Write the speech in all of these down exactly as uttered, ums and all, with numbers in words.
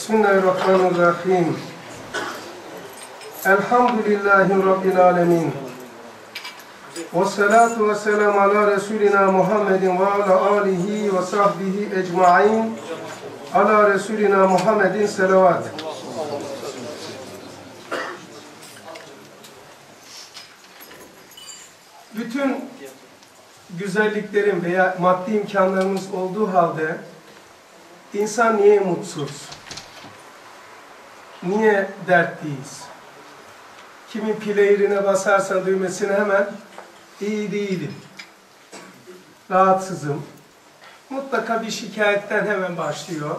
Bismillahirrahmanirrahim. Elhamdülillahi Rabbil alemin. Vessalatu vesselamu ala Resulina Muhammedin ve ala alihi ve sahbihi ecmain. Ala Resulina Muhammedin selavat. Bütün güzelliklerin veya maddi imkanlarımız olduğu halde insan niye mutsuz? Niye dertliyiz? Kimin player'ine basarsan düğmesine hemen iyi değilim, rahatsızım. Mutlaka bir şikayetten hemen başlıyor.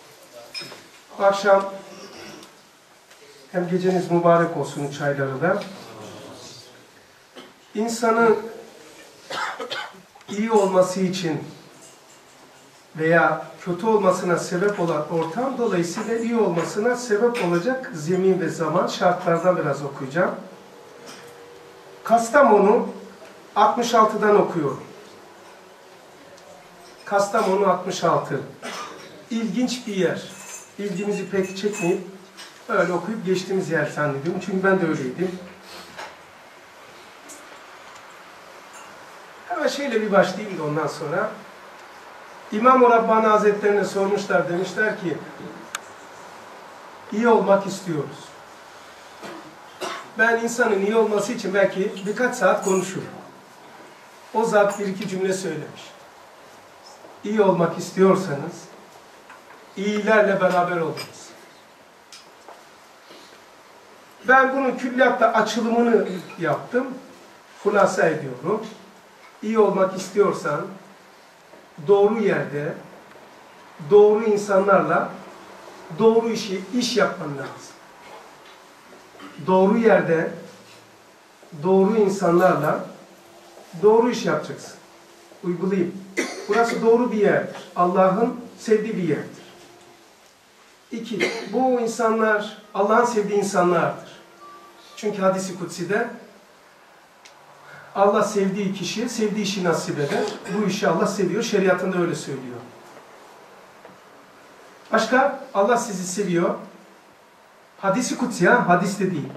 Akşam hem geceniz mübarek olsun çayları da. İnsanın iyi olması için veya kötü olmasına sebep olan ortam dolayısıyla iyi olmasına sebep olacak zemin ve zaman şartlardan biraz okuyacağım. Kastamonu altmış altıdan okuyorum. Kastamonu altmış altı. İlginç bir yer. İlgimizi pek çekmeyip öyle okuyup geçtiğimiz yer zannediyorum. Çünkü ben de öyleydim. Hemen şöyle bir başlayayım da ondan sonra. İmam-ı Rabbani Hazretlerine sormuşlar, demişler ki iyi olmak istiyoruz. Ben insanın iyi olması için belki birkaç saat konuşurum. O zat bir iki cümle söylemiş. İyi olmak istiyorsanız iyilerle beraber olunuz. Ben bunun külliyatta açılımını yaptım. Hulasa ediyorum. İyi olmak istiyorsan doğru yerde, doğru insanlarla doğru işi, iş yapman lazım. Doğru yerde, doğru insanlarla doğru iş yapacaksın. Uygulayayım. Burası doğru bir yerdir. Allah'ın sevdiği bir yerdir. İki, bu insanlar Allah'ın sevdiği insanlardır. Çünkü hadis-i kutsi'de Allah sevdiği kişiye sevdiği işi nasip eder. Bu işi Allah seviyor. Şeriatında öyle söylüyor. Başka? Allah sizi seviyor. Hadis-i kutsi ha, hadis de değil.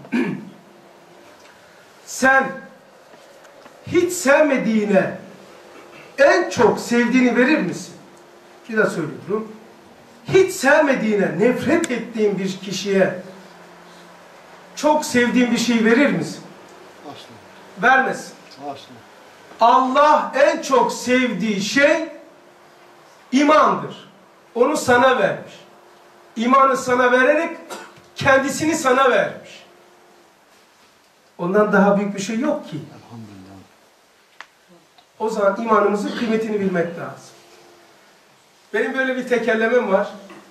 Sen hiç sevmediğine en çok sevdiğini verir misin? Bir daha söylüyorum. Hiç sevmediğine, nefret ettiğin bir kişiye çok sevdiğin bir şey verir misin? Asla. Vermezsin. Asla. Allah en çok sevdiği şey imandır. Onu sana vermiş. İmanı sana vererek kendisini sana vermiş. Ondan daha büyük bir şey yok ki. Elhamdülillah. O zaman imanımızın kıymetini bilmek lazım. Benim böyle bir tekerlemem var.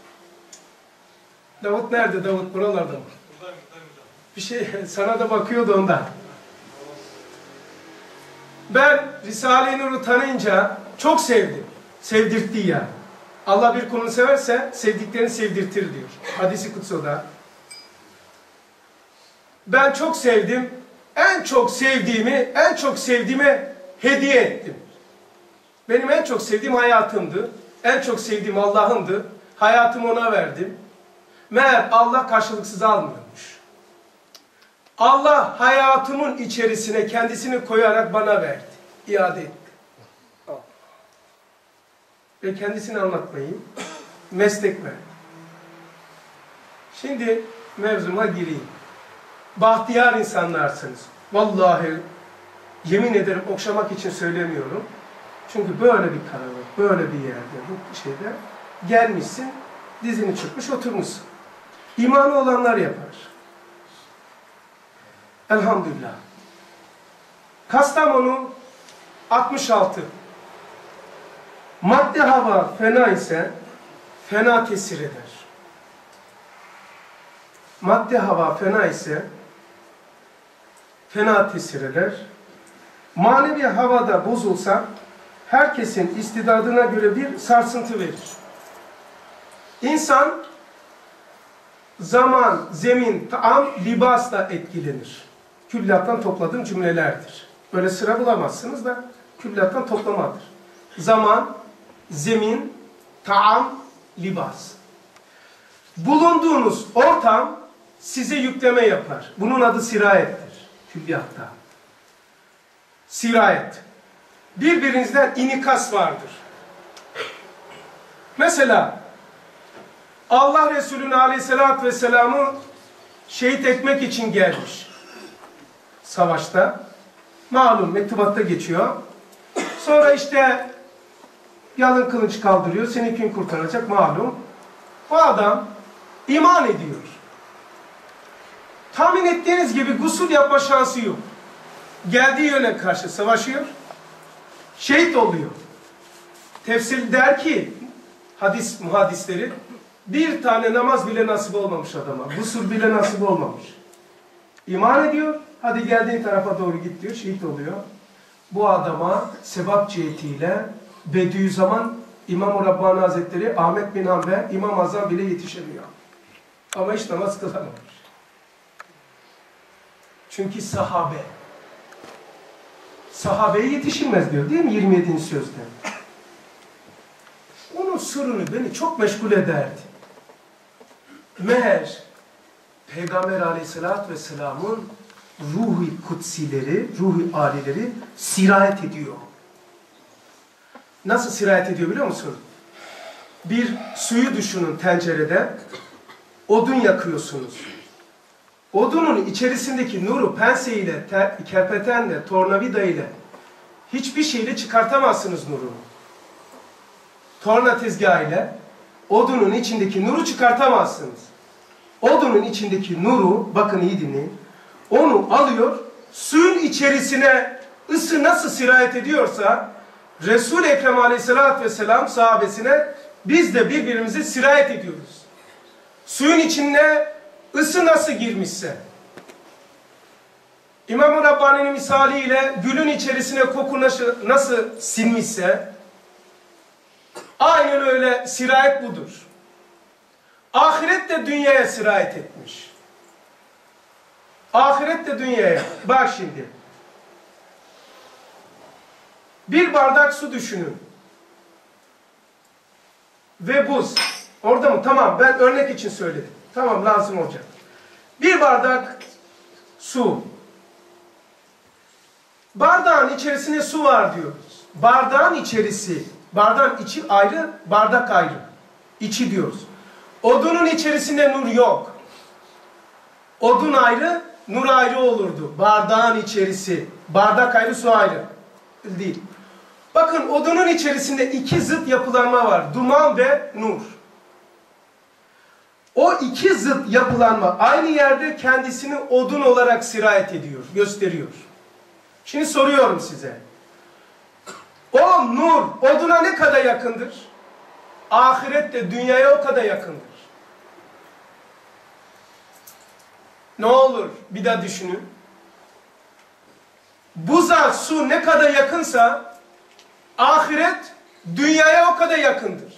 Davut nerede? Davut buralarda mı? Bir şey sana da bakıyordu ondan. Ben Risale-i Nur'u tanıyınca çok sevdim. Sevdirtti yani. Allah bir kulunu severse sevdiklerini sevdirtir diyor. Hadis-i Kutsu'da. Ben çok sevdim. En çok sevdiğimi, en çok sevdiğime hediye ettim. Benim en çok sevdiğim hayatımdı. En çok sevdiğim Allah'ımdı. Hayatımı ona verdim. Meğer Allah karşılıksız almıyormuş. Allah hayatımın içerisine kendisini koyarak bana verdi. İade etti. Ve kendisini anlatmayı meslek verdi. Şimdi mevzuma gireyim. Bahtiyar insanlarsınız. Vallahi yemin ederim okşamak için söylemiyorum. Çünkü böyle bir karanlık, böyle bir yerde, bu şeyde gelmişsin, dizini çıkmış oturmuşsun. İmanı olanlar yapar. Elhamdülillah. Kastamonu altmış altı. Madde hava fena ise fena tesir eder. Madde hava fena ise fena tesir eder. Manevi havada bozulsa herkesin istidadına göre bir sarsıntı verir. İnsan zaman, zemin, taam, libasla etkilenir. Külliyattan topladığım cümlelerdir. Böyle sıra bulamazsınız da külliyattan toplamadır. Zaman, zemin, taam, libas. bulunduğunuz ortam size yükleme yapar. Bunun adı sirayettir. Külliyatta. Sirayet. Birbirinizden inikas vardır. Mesela Allah Resulü'nü aleyhissalatü vesselam'ı şehit etmek için gelmiş. Savaşta. Malum mektubatta geçiyor. Sonra işte yalın kılıç kaldırıyor. Seni kim kurtaracak malum. Bu adam iman ediyor. Tahmin ettiğiniz gibi gusül yapma şansı yok. Geldiği yöne karşı savaşıyor. Şehit oluyor. Tefsir der ki, hadis muhaddisleri, bir tane namaz bile nasip olmamış adama. Gusül bile nasip olmamış. İman ediyor. Hadi geldiğin tarafa doğru git diyor. Şehit oluyor. Bu adama sevap cihetiyle Bediüzzaman İmam-ı Rabbani Hazretleri Ahmet bin Hanbel İmam Azam bile yetişemiyor. Ama hiç namaz kılamamış. Çünkü sahabe. Sahabeye yetişilmez diyor değil mi yirmi yedinci sözde? Onun sırrını beni çok meşgul ederdi. Meğer Peygamber Aleyhisselatü Vesselam'ın ruh-i kutsileri, ruh-i alileri sirayet ediyor. Nasıl sirayet ediyor biliyor musun? Bir suyu düşünün tencerede. Odun yakıyorsunuz. Odunun içerisindeki nuru penseyle, kerpetenle, tornavida ile hiçbir şeyle çıkartamazsınız nurunu. Torna tezgahıyla odunun içindeki nuru çıkartamazsınız. Odunun içindeki nuru, bakın iyi dinleyin, onu alıyor, suyun içerisine ısı nasıl sirayet ediyorsa, Resul-i Ekrem Aleyhisselatü Vesselam sahabesine biz de birbirimizi sirayet ediyoruz. Suyun içine ısı nasıl girmişse, İmam-ı Rabbani'nin misaliyle gülün içerisine koku nasıl, nasıl sinmişse, aynen öyle sirayet budur. Ahiret de dünyaya sirayet etmiş. Ahiret de dünyaya. Bak şimdi. Bir bardak su düşünün. Ve buz. Orada mı? Tamam, ben örnek için söyledim. Tamam, lazım olacak. Bir bardak su. Bardağın içerisine su var diyoruz. Bardağın içerisi, bardağın içi ayrı, bardak ayrı. İçi diyoruz. Odunun içerisinde nur yok. Odun ayrı, nur ayrı olurdu. Bardağın içerisi. Bardak ayrı, su ayrı. Değil. Bakın odunun içerisinde iki zıt yapılanma var. Duman ve nur. O iki zıt yapılanma aynı yerde kendisini odun olarak sirayet ediyor, gösteriyor. Şimdi soruyorum size. O nur oduna ne kadar yakındır? Ahirette dünyaya o kadar yakındır. Ne olur bir daha düşünün. Buza su ne kadar yakınsa ahiret dünyaya o kadar yakındır.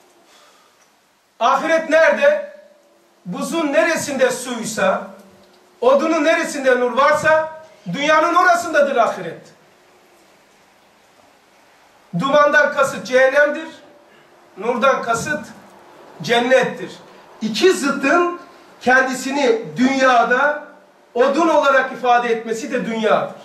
Ahiret nerede? Buzun neresinde suysa, odunun neresinde nur varsa dünyanın orasındadır ahiret. Dumandan kasıt cehennemdir. Nurdan kasıt cennettir. İki zıttın kendisini dünyada odun olarak ifade etmesi de dünyadır.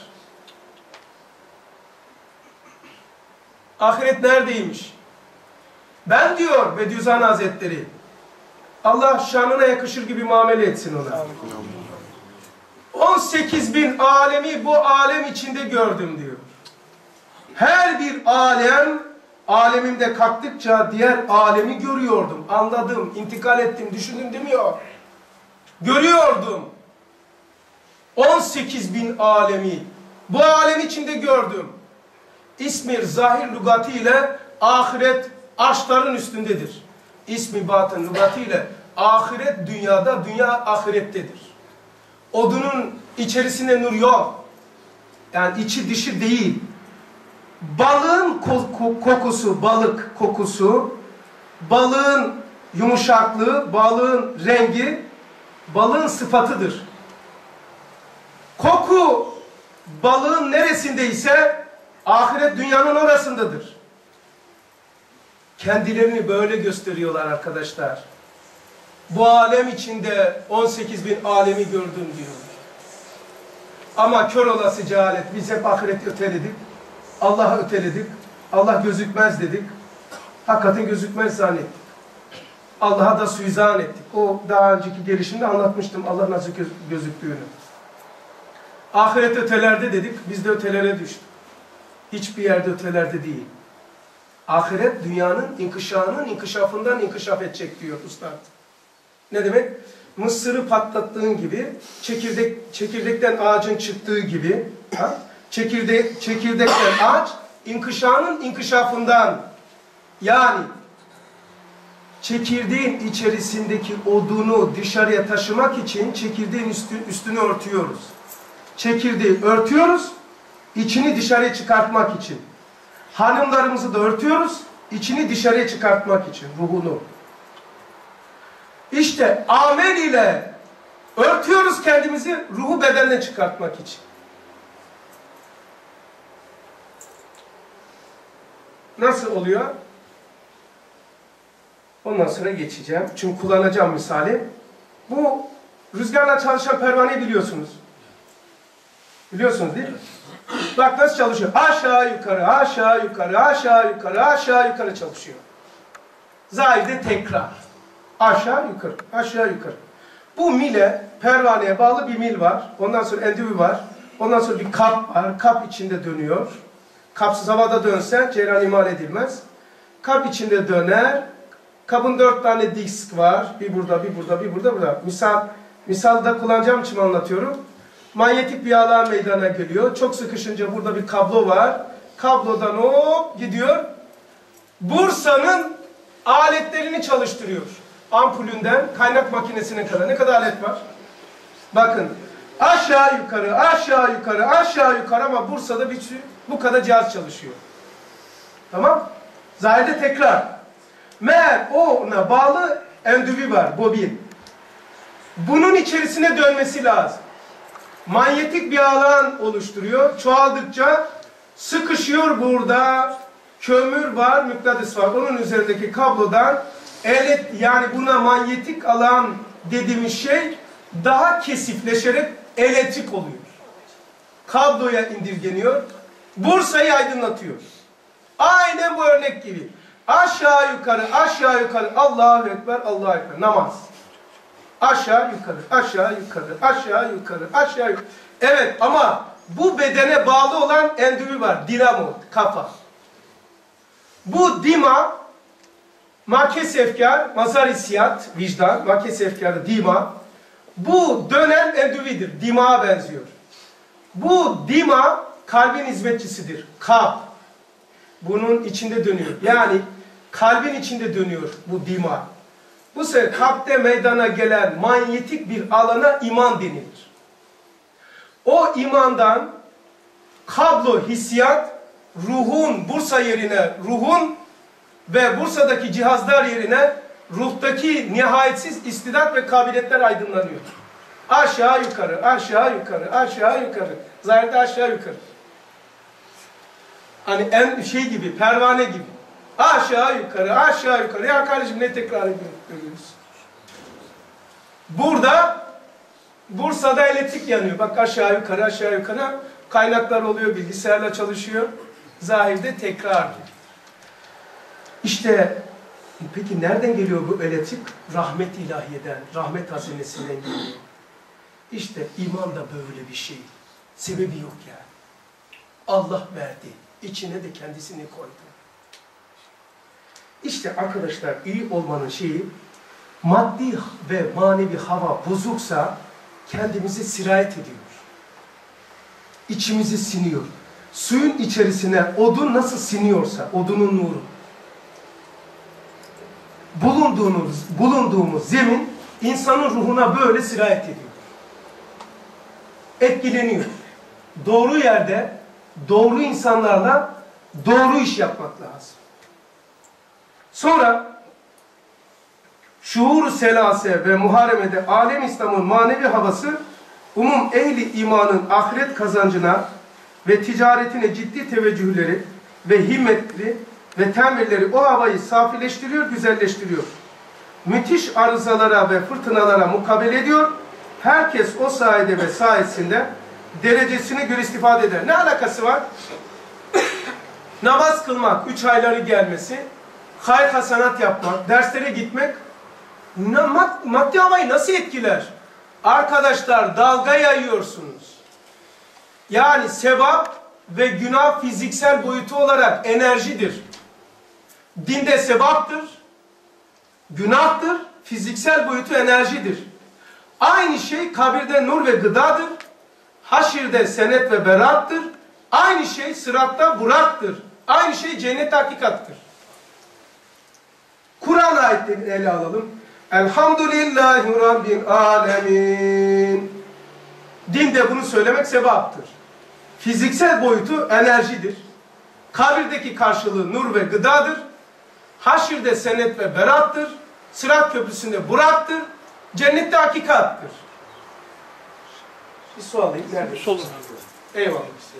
Ahiret neredeymiş? Ben diyor Bediüzzaman Hazretleri, Allah şanına yakışır gibi muamele etsin ona. on sekiz bin alemi bu alem içinde gördüm diyor. Her bir alem, alemimde kalktıkça diğer alemi görüyordum, anladım, intikal ettim, düşündüm demiyor. Görüyordum. on sekiz bin alemi bu alem içinde gördüm. İsmi zahir lügatı ile ahiret arşların üstündedir. İsmi batın lügatı ile ahiret dünyada, dünya ahirettedir. Odunun içerisinde nur yok. Yani içi dışı değil. Balığın kokusu, balık kokusu, balığın yumuşaklığı, balığın rengi, balığın sıfatıdır. Koku balığın neresindeyse ahiret dünyanın orasındadır. Kendilerini böyle gösteriyorlar arkadaşlar. Bu alem içinde on sekiz bin alemi gördüm diyor. Ama kör olası cehalet. Biz hep ahireti öteledik. Allah'ı öteledik. Allah gözükmez dedik. Hakikaten gözükmez zannettik. Allah'a da suizan ettik. O daha önceki gelişimde anlatmıştım Allah nasıl göz gözüktüğünü. Ahiret ötelerde dedik. Biz de ötelere düştük. Hiçbir yerde ötelerde değil. Ahiret dünyanın inkişafının inkişafından inkişaf edecek diyor Üstad. Ne demek? Mısırı patlattığın gibi, çekirdek, çekirdekten ağacın çıktığı gibi, ha? Çekirdek, çekirdekten ağaç, inkişafının inkişafından, yani çekirdeğin içerisindeki odunu dışarıya taşımak için çekirdeğin üstü, üstünü örtüyoruz. Çekirdeği örtüyoruz, içini dışarıya çıkartmak için. Hanımlarımızı da örtüyoruz, içini dışarıya çıkartmak için, ruhunu. İşte amel ile örtüyoruz kendimizi, ruhu bedenden çıkartmak için. Nasıl oluyor? Ondan sonra geçeceğim. Çünkü kullanacağım misali. Bu rüzgarla çalışan pervaneyi biliyorsunuz. Biliyorsunuz değil mi? Bak nasıl çalışıyor. Aşağı yukarı, aşağı yukarı, aşağı yukarı, aşağı yukarı çalışıyor. Zahide tekrar. Aşağı yukarı, aşağı yukarı. Bu mile, pervaneye bağlı bir mil var. Ondan sonra endüvi var. Ondan sonra bir kap var. Kap içinde dönüyor. Kapsız havada dönse ceyran imal edilmez. Kap içinde döner. Kabın dört tane disk var. Bir burada, bir burada, bir burada, burada. Misal, misalda kullanacağım için anlatıyorum. Manyetik bir alan meydana geliyor. Çok sıkışınca burada bir kablo var. Kablodan hop gidiyor. Bursa'nın aletlerini çalıştırıyor. Ampulünden kaynak makinesine kadar. Ne kadar alet var? Bakın. Aşağı yukarı, aşağı yukarı, aşağı yukarı ama Bursa'da bir sürü, bu kadar cihaz çalışıyor. Tamam? Zahide tekrar. Meğer ona bağlı endüvi var, bobin. Bunun içerisine dönmesi lazım. Manyetik bir alan oluşturuyor. Çoğaldıkça sıkışıyor burada. Kömür var, mıknatıs var. Onun üzerindeki kablodan elet, yani buna manyetik alan dediğimiz şey daha kesifleşerek elektrik oluyor. Kabloya indirgeniyor. Bursa'yı aydınlatıyor. Aynen bu örnek gibi. Aşağı yukarı, aşağı yukarı, Allahu Ekber, Allahu Ekber. Namaz. Aşağı yukarı, aşağı yukarı, aşağı yukarı, aşağı yukarı. Evet ama bu bedene bağlı olan endüvi var. Dinamo, kafa. Bu dima, makes efkar, mazar hissiyat, vicdan, makes efkarı, dima. Bu dönen endüvidir. Dimağa benziyor. Bu dima kalbin hizmetçisidir. Kalp. Bunun içinde dönüyor. Yani kalbin içinde dönüyor bu dima. Bu sefer kalpte meydana gelen manyetik bir alana iman denilir. O imandan kablo, hissiyat, ruhun Bursa yerine ruhun ve Bursa'daki cihazlar yerine ruhtaki nihayetsiz istidat ve kabiliyetler aydınlanıyor. Aşağı yukarı, aşağı yukarı, aşağı yukarı. Zahirde aşağı yukarı. Hani en şey gibi, pervane gibi. Aşağı yukarı, aşağı yukarı. Ya kardeşim ne tekrar ediyoruz? Burada, Bursa'da elektrik yanıyor. Bak aşağı yukarı, aşağı yukarı. Kaynaklar oluyor, bilgisayarla çalışıyor. Zahirde tekrar. İşte, peki nereden geliyor bu elektrik? Rahmet ilahiyeden, rahmet hazinesinden geliyor. İşte iman da böyle bir şey. Sebebi yok yani. Allah verdi. İçine de kendisini koydu. İşte arkadaşlar iyi olmanın şeyi, maddi ve manevi hava bozuksa kendimizi sirayet ediyor. İçimizi siniyor. Suyun içerisine odun nasıl siniyorsa, odunun nuru. Bulunduğumuz, bulunduğumuz zemin insanın ruhuna böyle sirayet ediyor. Etkileniyor. Doğru yerde, doğru insanlarla doğru iş yapmak lazım. Sonra şuur-u selase ve muharemede alem İslam'ın manevi havası umum ehli imanın ahiret kazancına ve ticaretine ciddi teveccühleri ve himmetli ve temelleri o havayı safileştiriyor, güzelleştiriyor. müthiş arızalara ve fırtınalara mukabele ediyor. Herkes o sayede ve sayesinde derecesine göre istifade eder. Ne alakası var? Namaz kılmak, üç ayları gelmesi, hayır hasanat yapmak, derslere gitmek, maddi havayı nasıl etkiler? Arkadaşlar, dalga yayıyorsunuz. Yani sevap ve günah fiziksel boyutu olarak enerjidir. Dinde sevaptır, günahtır, fiziksel boyutu enerjidir. Aynı şey kabirde nur ve gıdadır, haşirde senet ve berattır, aynı şey sıratta buraktır, aynı şey cennet hakikattır. Kur'an ayetlerini ele alalım. Elhamdülillahi Rabbil alemin. Dinde bunu söylemek sevaptır. Fiziksel boyutu enerjidir. Kabirdeki karşılığı nur ve gıdadır. Haşirde senet ve berattır. Sırat köprüsünde buraktır. Cennette hakikattır. Bir su alayım. Nerede? Solun. Eyvallah.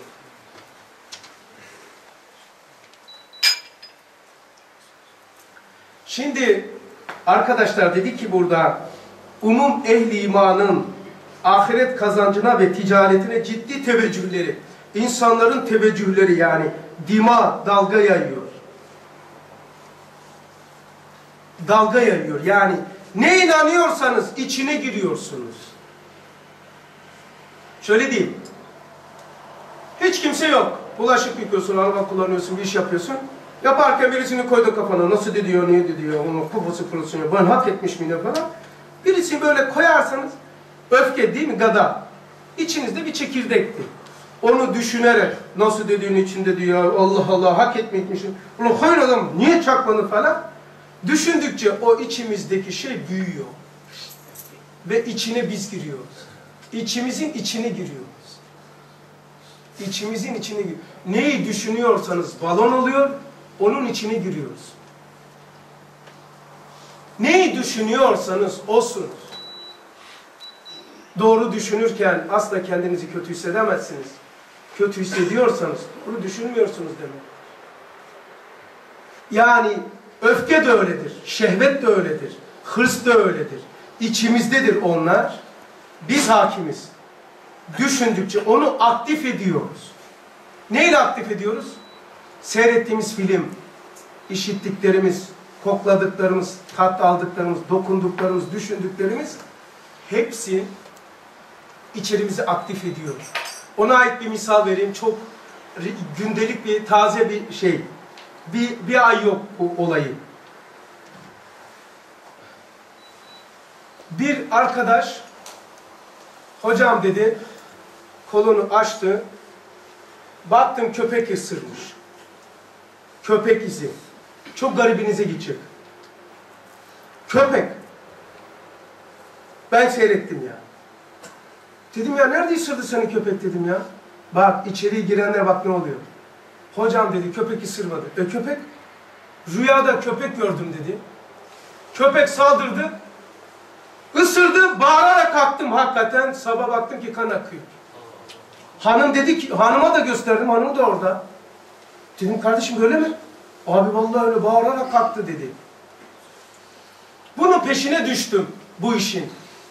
Şimdi arkadaşlar dedi ki burada umum ehli imanın ahiret kazancına ve ticaretine ciddi teveccühleri, insanların teveccühleri yani dima dalga yayıyor. Dalga yayıyor. Yani ne inanıyorsanız içine giriyorsunuz. Şöyle diyeyim. Hiç kimse yok. Bulaşık yıkıyorsun, araba kullanıyorsun, bir iş yapıyorsun. Yaparken birisini koydu kafana. Nasıl diyor, niye diyor, onun kafası fırlıyor. Ben hak etmiş miyim falan. Birisini böyle koyarsanız, öfke değil mi? Gadab. İçinizde bir çekirdekti. Onu düşünerek, nasıl dediğin içinde diyor, Allah Allah hak etmekmişim. Ulan hayır adam, niye çakmadı falan. Düşündükçe o içimizdeki şey büyüyor. Ve içine biz giriyoruz. İçimizin içine giriyoruz. İçimizin içine giriyoruz. Neyi düşünüyorsanız balon oluyor, onun içine giriyoruz. Neyi düşünüyorsanız osunuz. Doğru düşünürken asla kendinizi kötü hissedemezsiniz. Kötü hissediyorsanız doğru düşünmüyorsunuz demek. Yani öfke de öyledir, şehvet de öyledir, hırs da öyledir. İçimizdedir onlar. Biz hakimiz. Düşündükçe onu aktif ediyoruz. Neyle aktif ediyoruz? Seyrettiğimiz film, işittiklerimiz, kokladıklarımız, tat aldıklarımız, dokunduklarımız, düşündüklerimiz hepsi içerimizi aktif ediyor. Ona ait bir misal vereyim. Çok gündelik bir, taze bir şey. Bir, bir ay yok bu olayı. Bir arkadaş, hocam dedi, kolunu açtı, baktım köpek ısırmış. Köpek izi. Çok garibinize gidecek. Köpek. Ben seyrettim ya. Dedim ya nerede ısırdı seni köpek dedim ya. Bak içeriye girenler bak ne oluyor. Hocam dedi köpek ısırmadı. E köpek? Rüyada köpek gördüm dedi. Köpek saldırdı. Isırdı, bağırarak kalktım hakikaten. Sabah baktım ki kan akıyor. Hanım dedi ki, hanıma da gösterdim, hanım da orada. Dedim kardeşim böyle mi? Abi vallahi öyle bağırarak kalktı dedi. Bunun peşine düştüm bu işin.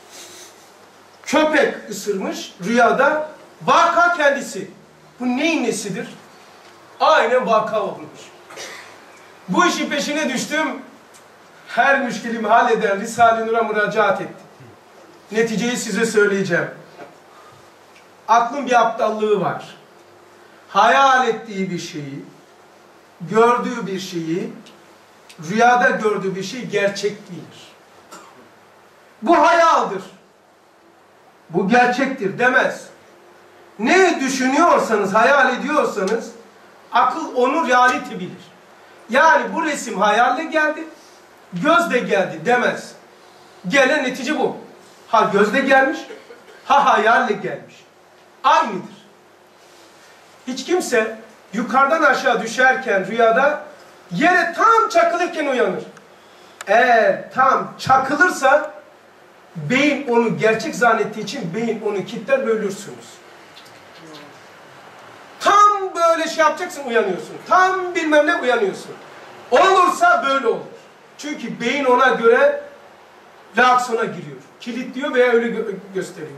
Köpek ısırmış rüyada, vaka kendisi. Bu neyin nesidir? Aynen vaka olmuş. Bu işin peşine düştüm. Her müşkilimi halleden Risale-i Nur'a müracaat ettim. Neticeyi size söyleyeceğim. Aklın bir aptallığı var. Hayal ettiği bir şeyi, gördüğü bir şeyi, rüyada gördüğü bir şey gerçek bilir. Bu hayaldir. Bu gerçektir demez. Ne düşünüyorsanız, hayal ediyorsanız, akıl onu realite bilir. Yani bu resim hayalle geldi, gözle geldi demez. Gelen netice bu. Ha gözle gelmiş, ha hayalle gelmiş. Aynıdır. Hiç kimse yukarıdan aşağı düşerken rüyada yere tam çakılırken uyanır. Eğer tam çakılırsa beyin onu gerçek zannettiği için beyin onu kilitler ve ölürsünüz. Tam böyle şey yapacaksın uyanıyorsun. Tam bilmem ne uyanıyorsun. Olursa böyle olur. Çünkü beyin ona göre reaksiyona giriyor. Kilitliyor veya öyle gö gösteriyor.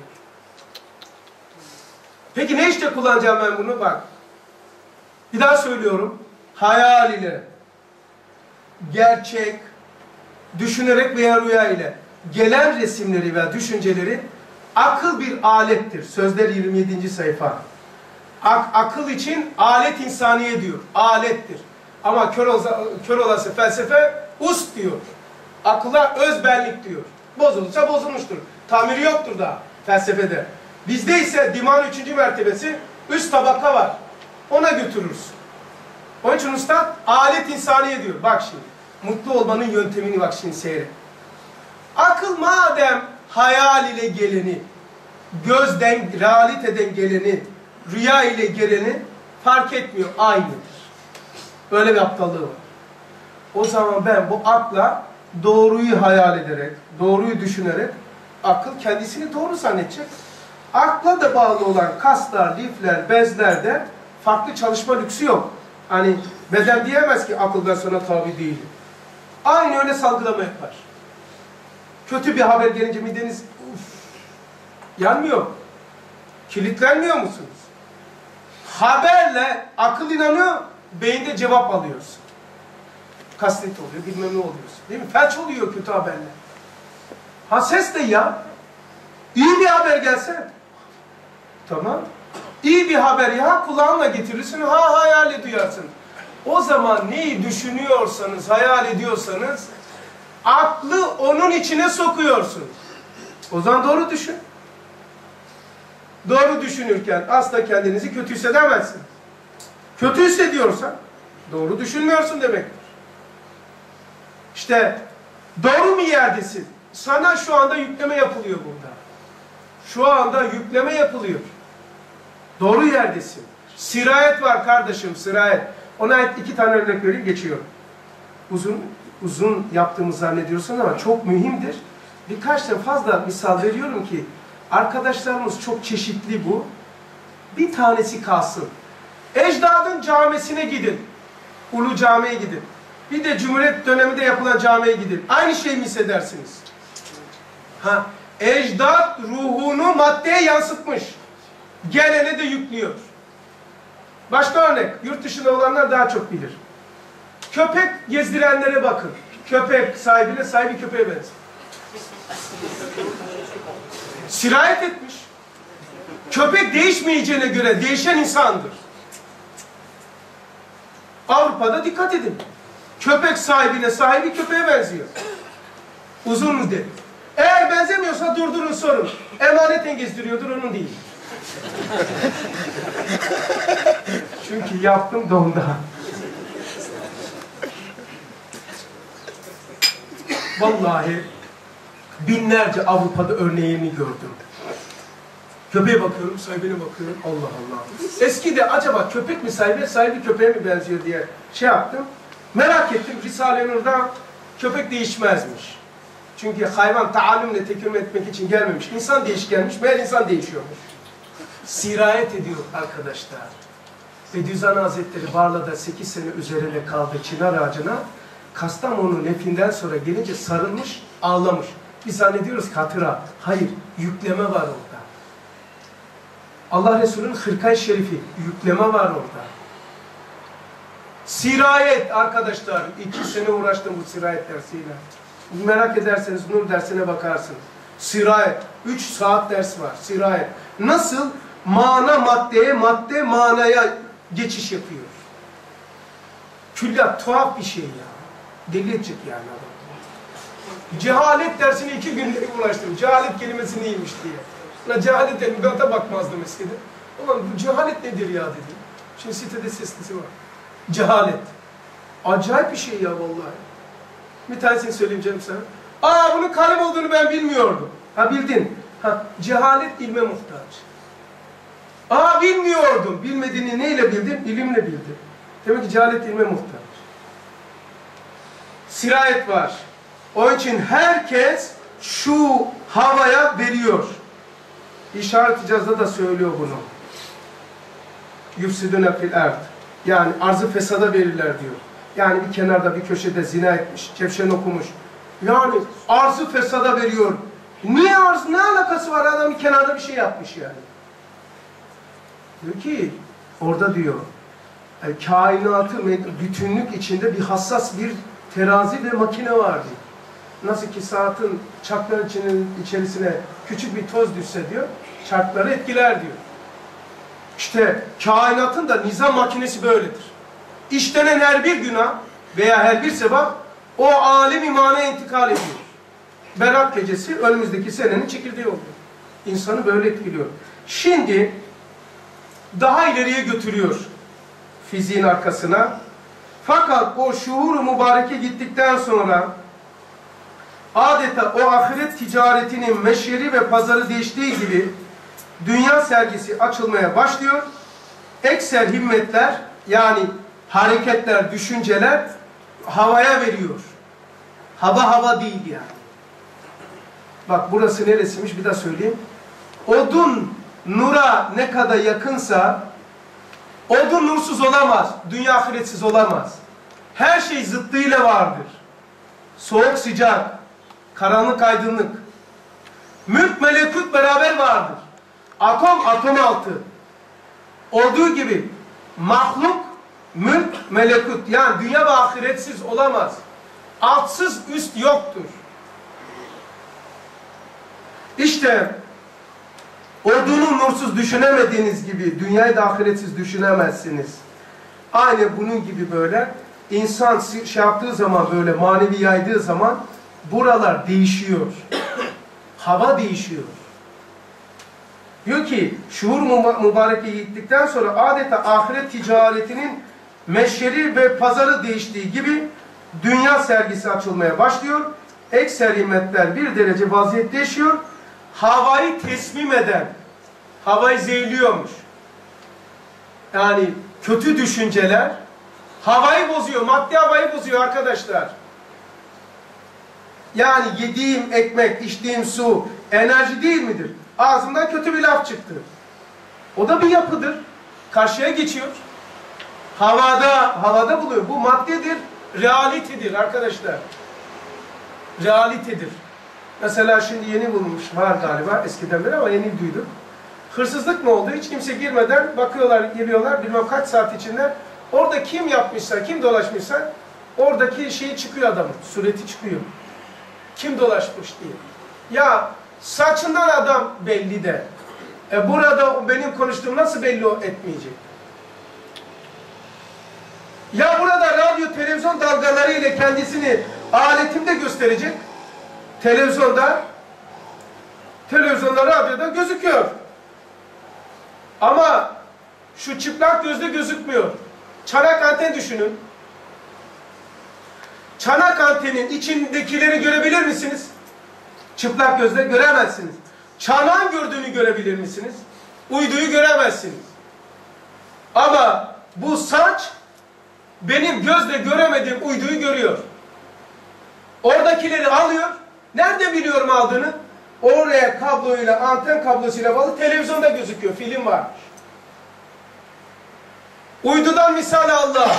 Peki ne işte kullanacağım ben bunu? Bak. Bir daha söylüyorum. Hayal ile, gerçek, düşünerek veya rüya ile gelen resimleri veya düşünceleri akıl bir alettir. Sözler yirmi yedinci sayfa. Ak akıl için alet insaniye diyor. Alettir. Ama kör, olsa, kör olası felsefe ust diyor. Akıla özbenlik diyor. Bozulursa bozulmuştur. Tamiri yoktur daha felsefede. Bizde ise dimağın üçüncü mertebesi üst tabaka var. Ona götürürüz. Onun için Üstad alet insaniye diyor. Bak şimdi. Mutlu olmanın yöntemini bak şimdi seyret. Akıl madem hayal ile geleni, gözden, realiteden geleni, rüya ile geleni fark etmiyor. Aynıdır. Böyle bir aptallığı var. O zaman ben bu akla doğruyu hayal ederek, doğruyu düşünerek akıl kendisini doğru zannedecek. Akla da bağlı olan kaslar, lifler, bezlerde farklı çalışma lüksü yok. Hani beden diyemez ki akıl ben sana tabi değilim. Aynı öyle salgılama yapar. Kötü bir haber gelince mideniz uf, yanmıyor. Kilitlenmiyor musunuz? Haberle akıl inanıyor, beyinde cevap alıyorsun. Kastet oluyor, bilmem ne oluyorsun. Değil mi? Felç oluyor kötü haberle. Ha ses de ya. İyi bir haber gelse. Tamam. İyi bir haber ya kulağınla getirirsin, ha hayali duyarsın. O zaman neyi düşünüyorsanız, hayal ediyorsanız aklı onun içine sokuyorsun. O zaman doğru düşün. Doğru düşünürken asla kendinizi kötü hissedemezsin. Kötü hissediyorsan doğru düşünmüyorsun demektir. İşte doğru mu yerdesin? Sana şu anda yükleme yapılıyor burada. Şu anda yükleme yapılıyor. Doğru yerdesin. Sirayet var kardeşim, sirayet. Ona ait iki tane örnek vereyim, geçiyorum. Uzun, uzun yaptığımı zannediyorsun ama çok mühimdir. Birkaç tane fazla misal veriyorum ki arkadaşlarımız çok çeşitli bu. Bir tanesi kalsın. Ecdadın camisine gidin. Ulu Cami'ye gidin. Bir de Cumhuriyet döneminde yapılan camiye gidin. Aynı şeyi mi hissedersiniz? Ha, ecdad ruhunu maddeye yansıtmış. Gelene de yüklüyor. Başka örnek. Yurt dışında olanlar daha çok bilir. Köpek gezdirenlere bakın. Köpek sahibine, sahibi köpeğe benzer. Sirayet etmiş. Köpek değişmeyeceğine göre değişen insandır. Avrupa'da dikkat edin. Köpek sahibine, sahibi köpeğe benziyor. Uzun müddet. Eğer benzemiyorsa durdurun sorun. Emaneten gezdiriyordur, onun değil. Çünkü yaptım da ondan. Vallahi binlerce Avrupa'da örneğini gördüm. Köpeğe bakıyorum, sahibine bakıyorum. Allah Allah. Eskide acaba köpek mi sahibi, sahibi köpeğe mi benziyor diye şey yaptım. Merak ettim. Risale-i Nur'da köpek değişmezmiş. Çünkü hayvan taallümle tekemmül etmek için gelmemiş. İnsan değişkenmiş, meğer insan değişiyormuş. Sirayet ediyor arkadaşlar. Bediüzzaman Hazretleri Barla'da sekiz sene üzerine kaldı çınar ağacına. Kastamonu nefinden sonra gelince sarılmış, ağlamış. Biz zannediyoruz hatıra. Hayır, yükleme var orada. Allah Resulü'nün hırkay şerifi, yükleme var orada. Sirayet arkadaşlar, iki sene uğraştım bu sirayet dersiyle. Merak ederseniz Nur dersine bakarsınız. Sirayet, üç saat ders var, sirayet. Nasıl? Mana maddeye, madde manaya geçiş yapıyor. Külliyat tuhaf bir şey ya. Deli edecek yani adam. Cehalet dersine iki günde uğraştım. Cehalet kelimesi neymiş diye. Ulan cehalet elbette bakmazdım eskiden. Ulan bu cehalet nedir ya dedim. Şimdi sitede seslisi var. Cehalet. Acayip bir şey ya vallahi. Bir tanesini söyleyeyim canım sana. Aa bunun kalem olduğunu ben bilmiyordum. Ha bildin. Ha cehalet ilme muhtaç. Aa bilmiyordum. Bilmediğini neyle bildin? İlimle bildin. Demek ki cehalet ilme muhtaç. Sirayet var. Onun için herkes şu havaya veriyor. İşaret-i Caz'da da söylüyor bunu. Yufsidune fil erd. Yani arzı fesada verirler diyor. Yani bir kenarda bir köşede zina etmiş, cevşen okumuş, Yani arzı fesada veriyor. Niye arz? Ne alakası var? Adam bir kenarda bir şey yapmış yani. Diyor ki, orada diyor, yani kainatı bütünlük içinde bir hassas bir terazi ve makine var diyor. Nasıl ki saatin çarkların içerisine küçük bir toz düşse diyor, çarkları etkiler diyor. İşte kainatın da nizam makinesi böyledir. İşlenen her bir günah veya her bir sebep o alem imana intikal ediyor. Berat gecesi önümüzdeki senenin çekirdeği oluyor. İnsanı böyle etkiliyor. Şimdi daha ileriye götürüyor fiziğin arkasına. Fakat o şuur-u mübareke gittikten sonra adeta o ahiret ticaretinin meşyeri ve pazarı değiştiği gibi dünya sergisi açılmaya başlıyor. Ekser himmetler yani hareketler, düşünceler havaya veriyor. Hava hava değil yani. Bak burası neresiymiş bir daha söyleyeyim. Odun nura ne kadar yakınsa odun nursuz olamaz. Dünya ahiretsiz olamaz. Her şey zıttıyla vardır. Soğuk sıcak, karanlık aydınlık. Mülk melekut beraber vardır. Atom atom altı. Olduğu gibi mahluk mülk melekut yani dünya ve ahiretsiz olamaz. Altsız üst yoktur. İşte odunu nursuz düşünemediğiniz gibi dünyayı da ahiretsiz düşünemezsiniz. Aynı bunun gibi böyle insan şey yaptığı zaman böyle manevi yaydığı zaman buralar değişiyor. Hava değişiyor. Diyor ki şuur mübareke gittikten sonra adeta ahiret ticaretinin meşyeri ve pazarı değiştiği gibi dünya sergisi açılmaya başlıyor. Ekser himmetler bir derece vaziyet değişiyor. Havayı teslim eden, havayı zehirliyormuş. Yani kötü düşünceler havayı bozuyor, maddi havayı bozuyor arkadaşlar. Yani yediğim ekmek, içtiğim su enerji değil midir? Ağzımdan kötü bir laf çıktı. O da bir yapıdır. Karşıya geçiyor. Havada, havada buluyor. Bu maddedir, realitedir arkadaşlar. Realitedir. Mesela şimdi yeni bulmuş, var galiba eskiden beri ama yeni duydum. Hırsızlık mı oldu? Hiç kimse girmeden bakıyorlar, geliyorlar bilmem kaç saat içinde. Orada kim yapmışsa, kim dolaşmışsa oradaki şeyi çıkıyor adamın, sureti çıkıyor. Kim dolaşmış diye. Ya saçından adam belli de. E burada benim konuştuğum nasıl belli etmeyecek? Ya burada radyo, televizyon dalgaları ile kendisini aletimde gösterecek. Televizyonda, televizyonda, radyoda gözüküyor. Ama şu çıplak gözle gözükmüyor. Çanak anten düşünün. Çanak antenin içindekileri görebilir misiniz? Çıplak gözle göremezsiniz. Çanağın gördüğünü görebilir misiniz? Uyduyu göremezsiniz. Ama bu saç benim gözle göremediğim uyduyu görüyor. Oradakileri alıyor. Nerede biliyorum aldığını? Oraya kabloyla, anten kablosuyla bağlı televizyonda gözüküyor. Film var. Uydudan misal Allah.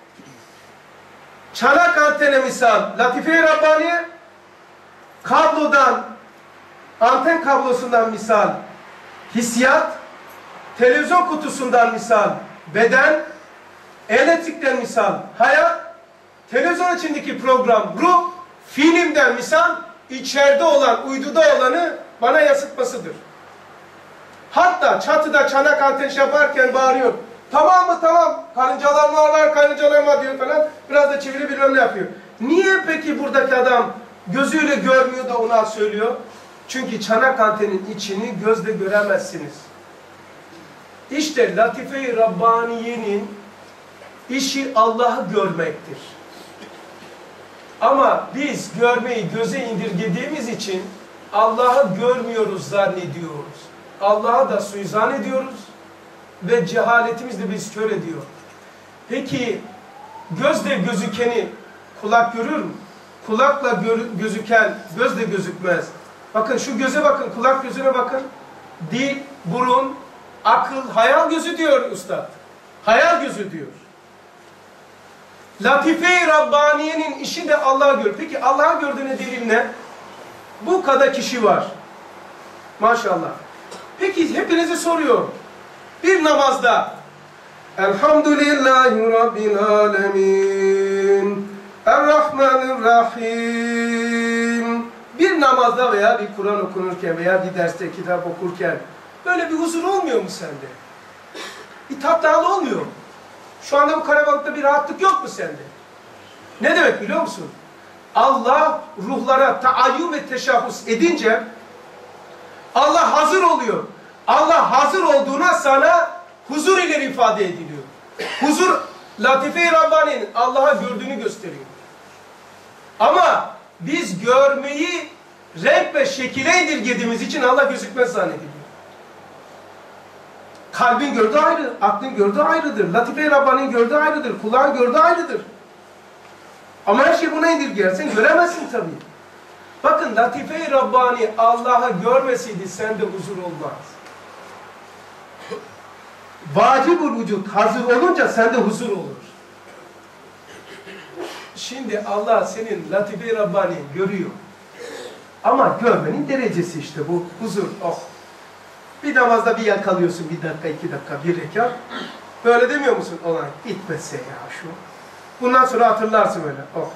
Çanak antene misal Latife-i Rabbaniye. Kablodan, anten kablosundan misal hissiyat. Televizyon kutusundan misal beden. Elektrikten misal hayat. Televizyon içindeki program ruh. Filmden misal içeride olan, uyduda olanı bana yansıtmasıdır. Hatta çatıda çanak anten yaparken bağırıyor. Tamam mı tamam, karıncalanma var, karıncalanma diyor falan. Biraz da çeviri bir ne yapıyor. Niye peki buradaki adam gözüyle görmüyor da ona söylüyor? Çünkü çanak antenin içini gözle göremezsiniz. İşte Latife-i Rabbaniye'nin işi Allah'ı görmektir. Ama biz görmeyi göze indirgediğimiz için Allah'ı görmüyoruz zannediyoruz. Allah'a da suizan ediyoruz ve cehaletimiz de bizi kör ediyor. Peki gözle gözükeni kulak görür mü? Kulakla gör, gözüken gözle gözükmez. Bakın şu göze bakın, kulak gözüne bakın. Dil, burun, akıl, hayal gözü diyor üstad. Hayal gözü diyor. Latife-i Rabbaniye'nin işi de Allah'ı gör. Peki Allah'ı gördüğüne delil ne? Bu kadar kişi var. Maşallah. Peki hepinize soruyorum. Bir namazda Elhamdülillahi Rabbil Alemin Errahmanirrahim. Bir namazda veya bir Kur'an okunurken veya bir derste kitap okurken böyle bir huzur olmuyor mu sende? Bir tatlı olmuyor mu? Şu anda bu karabalıkta bir rahatlık yok mu sende? Ne demek biliyor musun? Allah ruhlara taayyün ve teşahhus edince Allah hazır oluyor. Allah hazır olduğuna sana huzur ile ifade ediliyor. Huzur, Latife-i Rabbani'nin Allah'a gördüğünü gösteriyor. Ama biz görmeyi renk ve şekile indirgediğimiz için Allah gözükmez zannediliyor. Kalbin gördüğü ayrı, aklın gördüğü ayrıdır. Latife-i Rabbani'nin gördüğü ayrıdır. Kulağın gördüğü ayrıdır. Ama her şeyi buna indirgersen göremezsin tabii. Bakın Latife-i Rabbani Allah'ı görmeseydi sende huzur olmaz. Vacib-ül vücut hazır olunca sende huzur olur. Şimdi Allah senin Latife-i Rabbani'yi görüyor. Ama görmenin derecesi işte bu huzur. Oh. Bir namazda bir yakalıyorsun bir dakika, iki dakika, bir rekat. Böyle demiyor musun? Olan gitmese ya şu. Bundan sonra hatırlarsın öyle. Oh.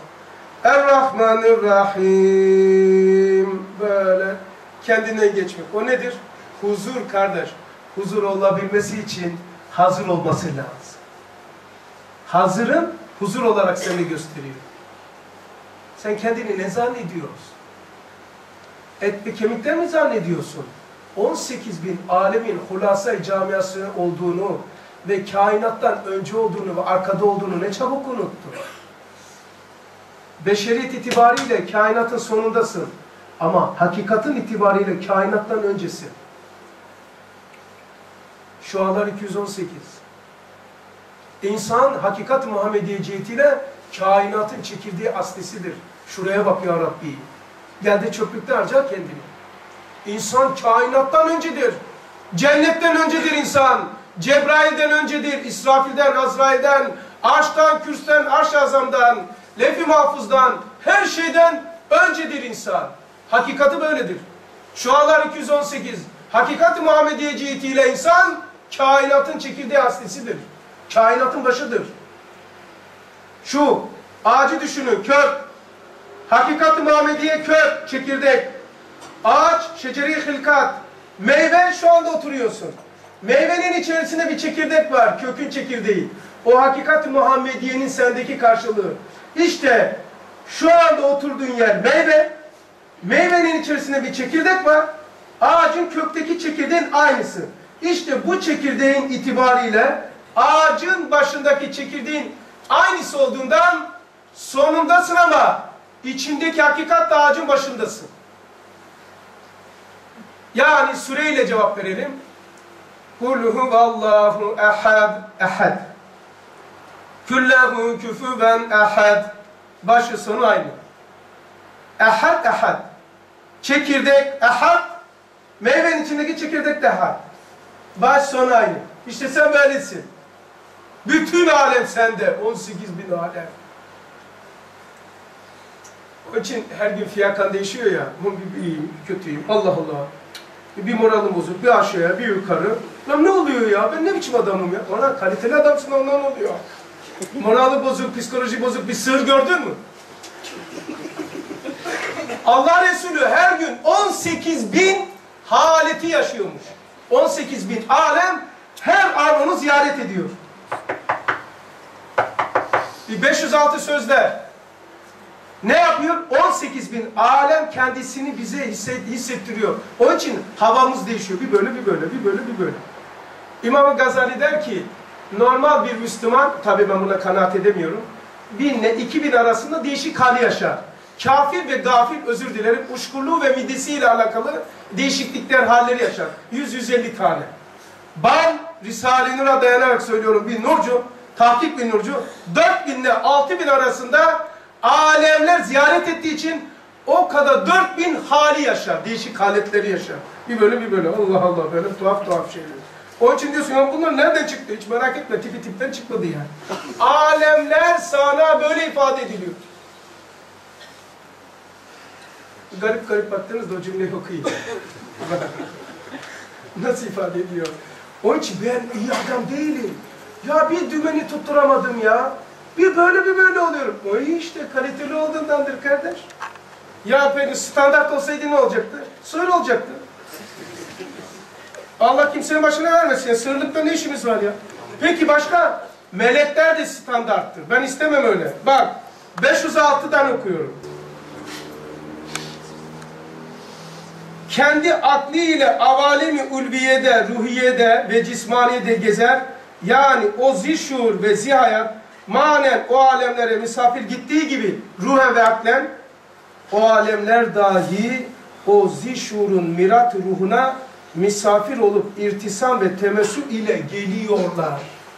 Errahmanirrahim. Böyle kendinden geçmek. O nedir? Huzur kardeş. Huzur olabilmesi için hazır olması lazım. Hazırın huzur olarak seni gösteriyor. Sen kendini ne zannediyorsun? Et ve kemikten mi zannediyorsun? on sekiz bin alemin hulasa-i camiası olduğunu ve kainattan önce olduğunu ve arkada olduğunu ne çabuk unuttun. Beşeriyet itibariyle kainatın sonundasın. Ama hakikatin itibariyle kainattan öncesin. Şualar iki yüz on sekiz. İnsan hakikat Muhammediye cihetiyle kainatın çekirdeği aslisidir. Şuraya bak ya Rabbi. Gel de çöplükte harca kendini. İnsan kainattan öncedir. Cennetten öncedir insan. Cebrail'den öncedir. İsrafil'den, Azrail'den, Arş'tan, Kürs'ten, Arş-ı Azam'dan, Lef-i Mahfuz'dan, her şeyden öncedir insan. Hakikati böyledir. Şualar iki yüz on sekiz. Hakikat-ı Muhammediye cihetiyle insan kainatın çekirdeği aslisidir. Kainatın başıdır. Şu ağacı düşünün, kök. Hakikat-ı Muhammediye kök, çekirdek. Ağaç, şeceri hilkat. Meyve, şu anda oturuyorsun. Meyvenin içerisinde bir çekirdek var, kökün çekirdeği. O hakikat-ı Muhammediye'nin sendeki karşılığı. İşte şu anda oturduğun yer meyve. Meyvenin içerisinde bir çekirdek var. Ağacın kökteki çekirdeğin aynısı. İşte bu çekirdeğin itibariyle ağacın başındaki çekirdeğin aynısı olduğundan sonundasın ama içindeki hakikat da ağacın başındasın. Yani süreyle cevap verelim. Kul huvallahu ehad, ehad. Küllehu küfüven ehad. Başı sonu aynı. Ehad, ehad. Çekirdek, ehad. Meyvenin içindeki çekirdek de ehad. Baş sonu aynı. İşte sen böylesin. Bütün alem sende. on sekiz bin alem. Onun için her gün fiyakan değişiyor ya. Bir iyiyim, bir kötüyüm. Allah Allah. Bir moralim bozuk, bir aşağıya, bir yukarı. Lan ne oluyor ya? Ben ne biçim adamım ya? Ona kaliteli adamsın, ondan oluyor. Morali bozuk, psikoloji bozuk bir sığır gördün mü? Allah Resulü her gün on sekiz bin haleti yaşıyormuş. on sekiz bin alem her an onu ziyaret ediyor. Bir beş yüz altı sözler. Ne yapıyor? on sekiz bin alem kendisini bize hissettiriyor. Onun için havamız değişiyor. Bir böyle, bir böyle, bir böyle, bir böyle. İmam Gazali der ki, normal bir Müslüman, tabii ben buna kanaat edemiyorum, binle iki bin arasında değişik hali yaşar. Kafir ve gafil, özür dilerim, uşkurluğu ve midesiyle alakalı değişiklikler, halleri yaşar. yüz yüz elli tane. Ben Risale-i Nur'a dayanarak söylüyorum, bir nurcu, tahkik bir nurcu, dört bin ile altı bin arasında alemler ziyaret ettiği için o kadar dört bin hali yaşar, değişik haletleri yaşar. Bir böyle bir böyle, Allah Allah, böyle tuhaf tuhaf şeyler. Onun için diyorsun ya bunlar nereden çıktı? Hiç merak etme, tipi tipten çıkmadı yani. Alemler sana böyle ifade ediliyor. Garip garip baktığınızda o cümleyi okuyun. Nasıl ifade ediyor? Onun için ben iyi adam değilim. Ya bir dümeni tutturamadım ya. Bir böyle bir böyle oluyorum. O iyi işte, kaliteli olduğundandır kardeş. Ya peki standart olsaydı ne olacaktı? Sığır olacaktı. Allah kimsenin başına vermesin. Sığırlıkta ne işimiz var ya? Peki başka? Melekler de standarttır. Ben istemem öyle. Bak, beş yüz altıdan okuyorum. Kendi akliyle avalimi ulviyede, ruhiyede ve cismaniyede gezer. Yani o zişur ve zihayat manen o alemlere misafir gittiği gibi ruhen ve aklen o alemler dahi o zişurun mirat ruhuna misafir olup irtisam ve temessül ile geliyorlar.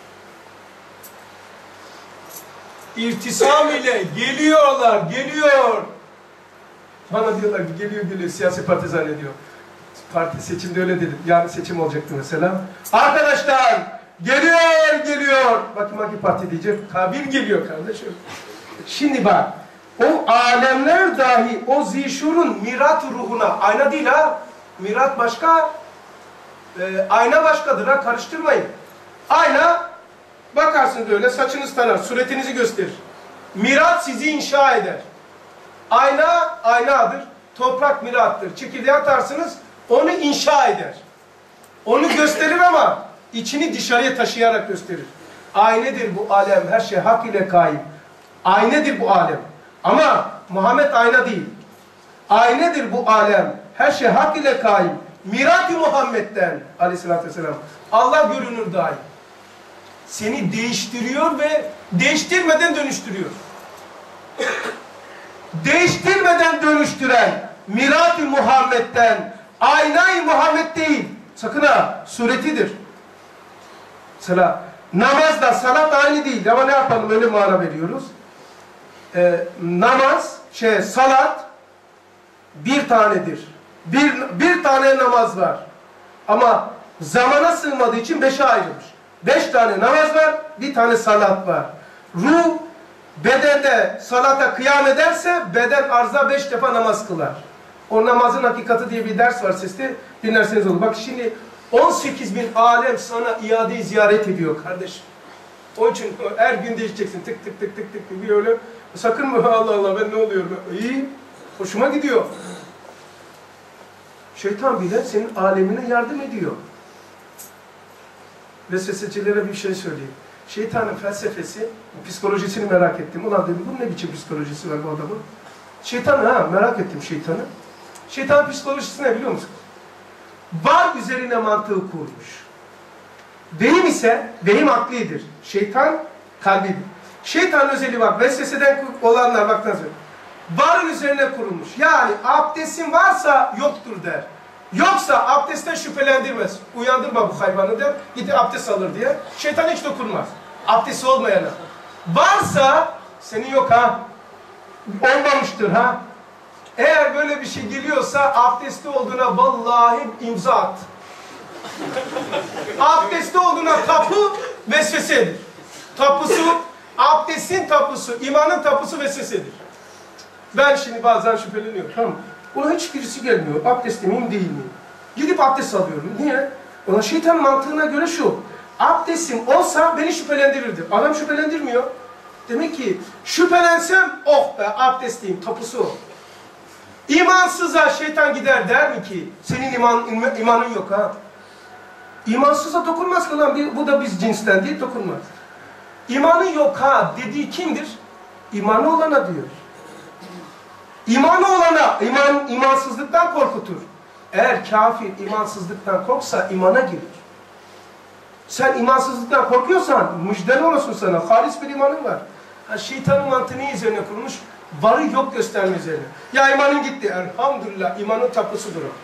İrtisam ile geliyorlar, geliyor. Bana diyorlar ki geliyor geliyor, siyasi parti zannediyor. Parti seçimde öyle dedim. Yarın seçim olacaktı mesela. Arkadaşlar geliyor geliyor. Bakın hangi parti diyecek? Kabir geliyor kardeşim. Şimdi bak. O alemler dahi o zişurun mirat ruhuna. Ayna değil ha. Mirat başka. E, ayna başkadır ha. Karıştırmayın. Ayna bakarsınız öyle saçınız tarar. Suretinizi gösterir. Mirat sizi inşa eder. Ayna, aynadır. Toprak mirattır. Çekirdeği atarsınız, onu inşa eder. Onu gösterir ama içini dışarıya taşıyarak gösterir. Aynedir bu alem, her şey hak ile kaim. Aynedir bu alem. Ama Muhammed ayna değil. Aynedir bu alem, her şey hak ile kaim. Mirat-ı Muhammed'den aleyhissalatü vesselam. Allah görünür daim. Seni değiştiriyor ve değiştirmeden dönüştürüyor. Değiştirmeden dönüştüren Mirat-ı Muhammed'den, Ayna-i Muhammed değil. Sakın ha, suretidir. Mesela namazla salat aynı değil. Ama ne yapalım, öyle mana veriyoruz. Ee, namaz, şey, salat bir tanedir. Bir, bir tane namaz var. Ama zamana sığmadığı için beşe ayrılmış. Beş tane namaz var, bir tane salat var. Ruh, bedende salata kıyam ederse beden arza beş defa namaz kılar. O namazın hakikati diye bir ders var sesli. Dinlerseniz olur. Bak şimdi on sekiz bin alem sana iade-i ziyaret ediyor kardeşim. Onun için her gün değişeceksin. Tık tık tık tık tık bir öyle. Sakın mı? Allah Allah ben ne oluyorum? İyi. Hoşuma gidiyor. Şeytan bile senin alemine yardım ediyor. Vesvesecilere bir şey söyleyeyim. Şeytanın felsefesi, psikolojisini merak ettim. Ulan dedim, bunun ne biçim psikolojisi var bu adamın? Şeytanı ha, merak ettim şeytanı. Şeytanın psikolojisi ne biliyor musun? Var üzerine mantığı kurmuş. Benim ise, benim aklidir. Şeytan kalbidir. Şeytanın özelliği bak, vesveseden olanlar bak nasıl. Varın üzerine kurulmuş. Yani abdestin varsa yoktur der. Yoksa abdestten şüphelendirmez. Uyandırma bu hayvanı der. Gidip abdest alır diye. Şeytan hiç dokunmaz. Abdesti olmayana. Varsa senin yok ha. Olmamıştır ha. Eğer böyle bir şey geliyorsa abdesti olduğuna vallahi imza at. Abdesti olduğuna tapu vesvesedir. Tapusu, abdestin tapusu, imanın tapusu vesvesedir. Ben şimdi bazen şüpheleniyorum. Tamam. Ona hiç birisi gelmiyor. Abdestli miyim değil miyim? Gidip abdest alıyorum. Niye? Ona şeytan mantığına göre şu. Abdestim olsa beni şüphelendirirdi. Adam şüphelendirmiyor. Demek ki şüphelensem oh be abdestliyim. Tapusu o. İmansıza şeytan gider der mi ki senin iman, imanın yok ha? İmansıza dokunmaz ki lan. Bu da biz cinsten değil, dokunmaz. İmanın yok ha dediği kimdir? İmanı olana diyor. İmanı olana, iman, imansızlıktan korkutur. Eğer kafir imansızlıktan korksa imana girer. Sen imansızlıktan korkuyorsan müjdeli olsun sana. Halis bir imanın var. Ha, şeytanın mantığı ne üzerine kurmuş? Varı yok gösterme üzerine. Ya imanın gitti. Elhamdülillah imanın tapusudur o.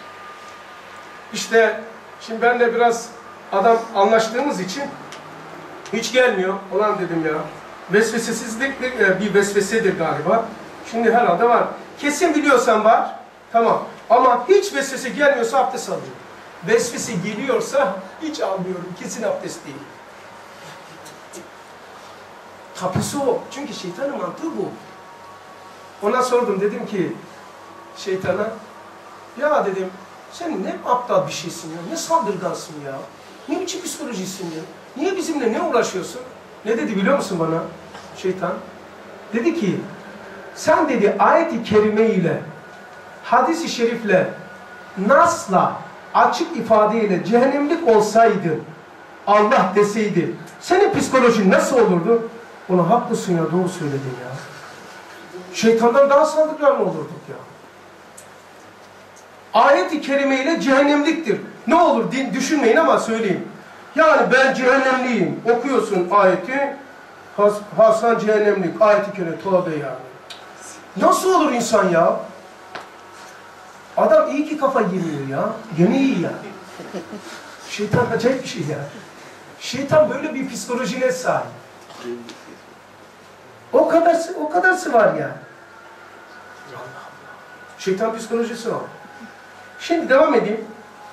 İşte şimdi ben de biraz adam anlaştığımız için hiç gelmiyor. Ulan dedim ya. Vesvesesizlik bir vesvesedir galiba. Şimdi herhalde var. Kesin biliyorsan var. Tamam. Ama hiç vesvese gelmiyorsa abdest alıyor. vesvese geliyorsa hiç almıyorum. Kesin abdest değil. Kapısı o. Çünkü şeytanın mantığı bu. Ona sordum, dedim ki şeytana, ya dedim, sen ne aptal bir şeysin ya, ne saldırgansın ya, ne biçim psikolojisin ya, niye bizimle ne uğraşıyorsun? Ne dedi biliyor musun bana şeytan? Dedi ki, sen dedi ayet-i kerime ile, hadis-i şerifle, nasla, açık ifadeyle cehennemlik olsaydı, Allah deseydi, senin psikolojin nasıl olurdu? Ona haklısın ya, doğru söyledin ya. Şeytandan daha saldırgan mı olurduk ya? Ayet-i kerime ile cehennemliktir. Ne olur din, düşünmeyin ama söyleyeyim. Yani ben cehennemliyim. Okuyorsun ayeti, Has, Hasan cehennemlik, ayet-i kerime, tövbe yani. Nasıl olur insan ya? Adam iyi ki kafa yemiyor ya. Gene iyi ya. Şeytan acayip bir şey ya. Şeytan böyle bir psikolojine sahip. O kadarsı, o kadarsı var ya. Şeytan psikolojisi o. Şimdi devam edeyim.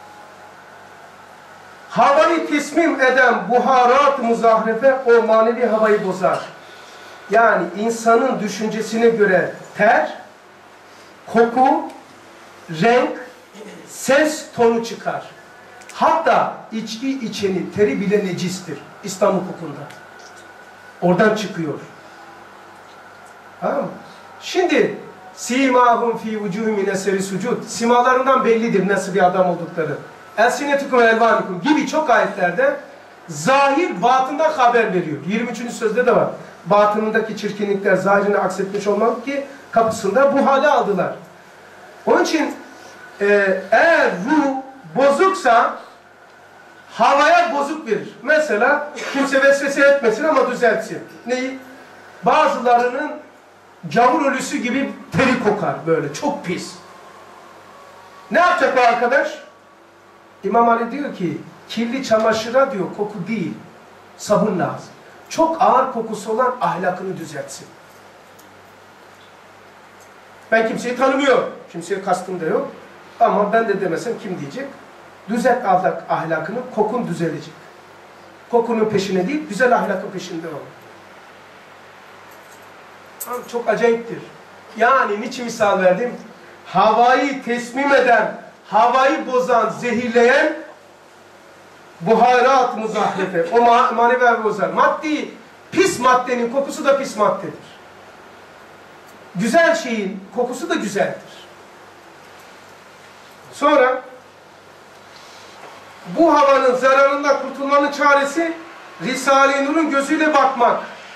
Havayı teslim eden buharat-ı muzahrefe o manevi havayı bozar. Yani insanın düşüncesine göre ter, koku, renk, ses tonu çıkar. Hatta içki içeni teri bile necistir İslam hukukunda. Oradan çıkıyor. Tamam mı? Şimdi simahum fi vucuhum min eseri sucud. Simalarından bellidir nasıl bir adam oldukları. Elsinetukum elvanukum gibi çok ayetlerde zahir batından haber veriyor. yirmi üçüncü sözde de var. Batınındaki çirkinlikler zahirine aksetmiş olmak ki kapısında bu hale aldılar. Onun için e, eğer ruh bozuksa havaya bozuk verir. Mesela kimse vesvese etmesin ama düzeltsin. Neyi? Bazılarının gavur ölüsü gibi teri kokar böyle. Çok pis. Ne yapacak bu arkadaş? İmam Ali diyor ki kirli çamaşıra diyor koku değil sabun lazım. Çok ağır kokusu olan ahlakını düzeltsin. Ben kimseyi tanımıyorum. Kimseye kastım da yok. Ama ben de demesem kim diyecek? Düzelt ahlak, ahlakını, kokun düzelecek. Kokunun peşine değil, güzel ahlakın peşinde ol. Çok acayiptir. Yani niçin misal verdim? Havayı teslim eden, havayı bozan, zehirleyen buharat muzahrefe. O ma manevi havayı bozar. Maddi, pis maddenin kokusu da pis maddedir. Güzel şeyin kokusu da güzeldir. Sonra bu havanın zararından kurtulmanın çaresi Risale-i Nur'un gözüyle bakmak.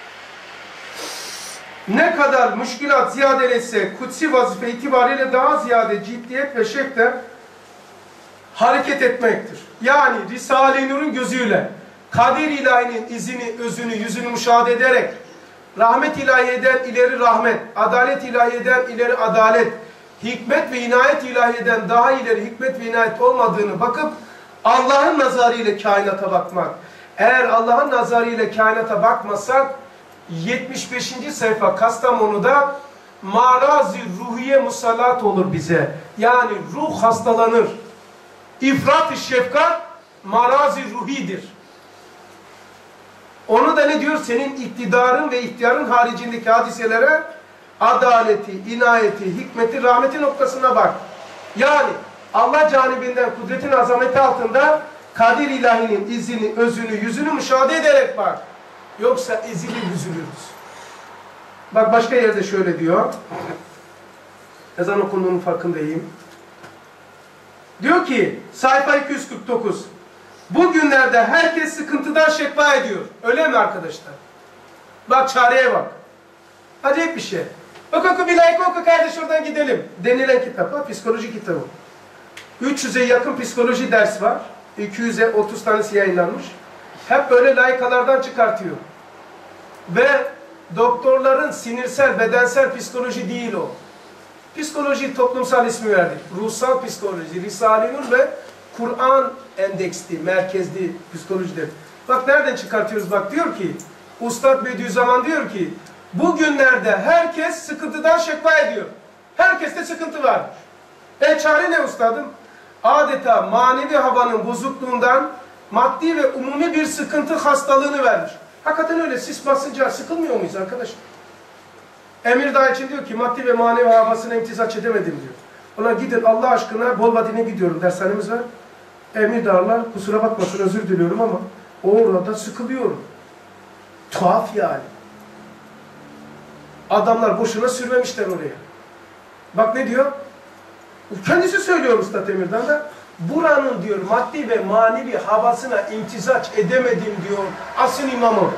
Ne kadar müşkilat ziyadeleşse kutsi vazife itibariyle daha ziyade ciddiyet ve şekle hareket etmektir. Yani Risale-i Nur'un gözüyle kader ilahinin izini, özünü, yüzünü müşahede ederek rahmet ilahiyeden ileri rahmet, adalet ilahiyeden ileri adalet, hikmet ve inayet ilahiyeden daha ileri hikmet ve inayet olmadığını bakıp Allah'ın nazarıyla kainata bakmak. Eğer Allah'ın nazarıyla kainata bakmasak yetmiş beşinci sayfa Kastamonu'da marazi ruhiye musallat olur bize. Yani ruh hastalanır. İfrat-ı şefkat marazi ruhidir. Onu da ne diyor? Senin iktidarın ve ihtiyarın haricindeki hadiselere adaleti, inayeti, hikmeti, rahmeti noktasına bak. Yani Allah canibinden kudretin azameti altında kadir ilahinin izini, özünü, yüzünü müşahede ederek bak. Yoksa ezilir, üzülürüz. Bak başka yerde şöyle diyor. Ezan okunduğunun farkındayım. Diyor ki sayfa iki yüz kırk dokuz. Bugünlerde herkes sıkıntıdan şekva ediyor. Öyle mi arkadaşlar? Bak çareye bak. Acayip bir şey. Oku oku bir like oku kardeş oradan gidelim. Denilen kitap var. Psikoloji kitabı. üç yüze yakın psikoloji ders var. iki yüze otuz tanesi yayınlanmış. Hep böyle layıkalardan çıkartıyor. Ve doktorların sinirsel, bedensel psikoloji değil o. Psikoloji toplumsal ismi verdik. Ruhsal psikoloji, Risale-i Nur ve Kur'an endeksli, merkezli psikolojidir. Bak nereden çıkartıyoruz? Bak diyor ki, Ustad Bediüzzaman diyor ki, bugünlerde herkes sıkıntıdan şekva ediyor. Herkeste sıkıntı var. E çare ne ustadım? adeta manevi havanın bozukluğundan maddi ve umumi bir sıkıntı hastalığını vermiş. Hakikaten öyle. Sis basınca sıkılmıyor muyuz arkadaş? Emirdağ için diyor ki maddi ve manevi havasına imtizaç edemedim diyor. Ona gidin Allah aşkına Bolvadin'e gidiyorum, dershanemiz var. Emirdağlar kusura bakmasın, özür diliyorum ama orada sıkılıyorum. Tuhaf yani. Adamlar boşuna sürmemişler oraya. Bak ne diyor? Kendisi söylüyor Üstad Emirdağ da. Buranın diyor maddi ve manevi havasına imtizaç edemedim diyor asıl imamı.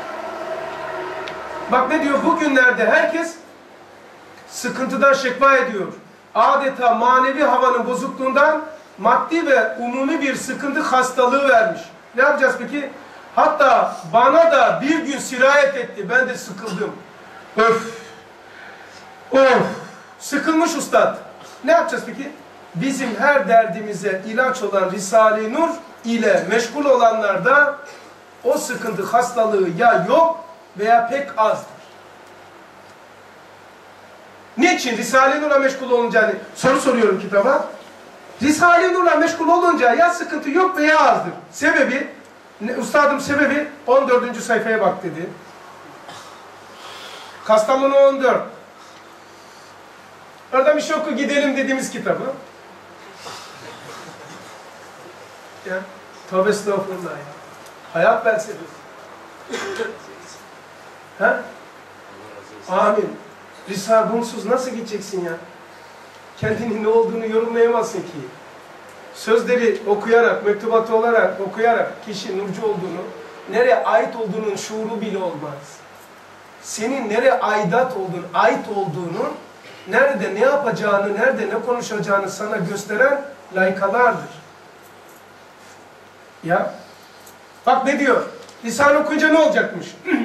Bak ne diyor? Bugünlerde herkes sıkıntıdan şekva ediyor. Adeta manevi havanın bozukluğundan maddi ve umumi bir sıkıntı hastalığı vermiş. Ne yapacağız peki? Hatta bana da bir gün sirayet etti. Ben de sıkıldım. Öf! Of! Sıkılmış ustad. Ne yapacağız peki? Bizim her derdimize ilaç olan Risale-i Nur ile meşgul olanlarda o sıkıntı hastalığı ya yok veya pek azdır. Niçin? Risale-i Nur'la meşgul olunca, hani soru soruyorum kitaba. Risale-i Nur'la meşgul olunca ya sıkıntı yok veya azdır. Sebebi, ustadım sebebi on dördüncü sayfaya bak dedi. Kastamonu on dört. Orada bir şey oku gidelim dediğimiz kitabı. Ya, tövbe estağfurullah ya. Hayat felsefesi. Ha? Amin. Risale bunsuz nasıl gideceksin ya? Kendinin ne olduğunu yorumlayamazsın ki. Sözleri okuyarak, mektubatı olarak okuyarak kişi nurcu olduğunu, nereye ait olduğunun şuuru bile olmaz. Senin nereye aidat olduğunu, ait olduğunu, nerede ne yapacağını, nerede ne konuşacağını sana gösteren layıkalardır. Ya, bak ne diyor? Risale okuyunca ne olacakmış?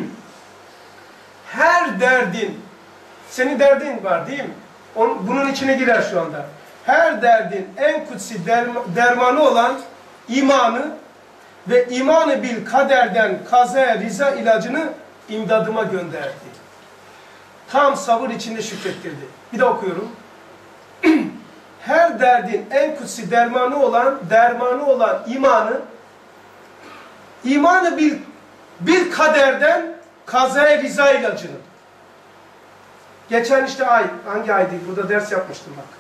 Her derdin, senin derdin var değil mi? Onun, bunun içine girer şu anda. Her derdin en kutsi derma, dermanı olan imanı ve imanı bil kaderden kaza riza ilacını imdadıma gönderdi. Tam sabır içinde şükrettirdi. Bir de okuyorum. Her derdin en kutsi dermanı olan, dermanı olan imanı, imanı bil, bil kaderden kazaya riza ilacını. Geçen işte ay, hangi aydı? Burada ders yapmıştım bak.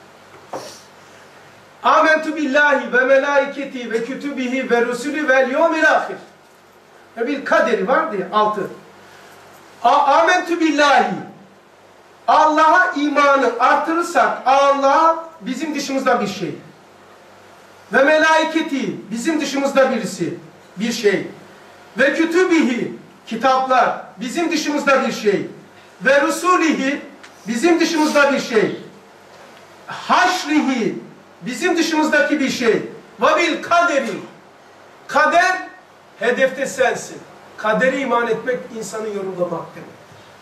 Amentu billahi ve melaiketi ve kütübihi ve rusulü vel yevmil ahir. Ve bil kaderi vardı ya, altı. Amentu billahi. Allah'a imanı artırırsak, Allah bizim dışımızda bir şey. Ve melaiketi, bizim dışımızda birisi, bir şey. Ve kütübihi, kitaplar, bizim dışımızda bir şey. Ve rusulihi, bizim dışımızda bir şey. Haşrihi, bizim dışımızdaki bir şey. Ve bil kaderi, kader, hedefte sensin. Kadere iman etmek, insanı yorumlamak demek.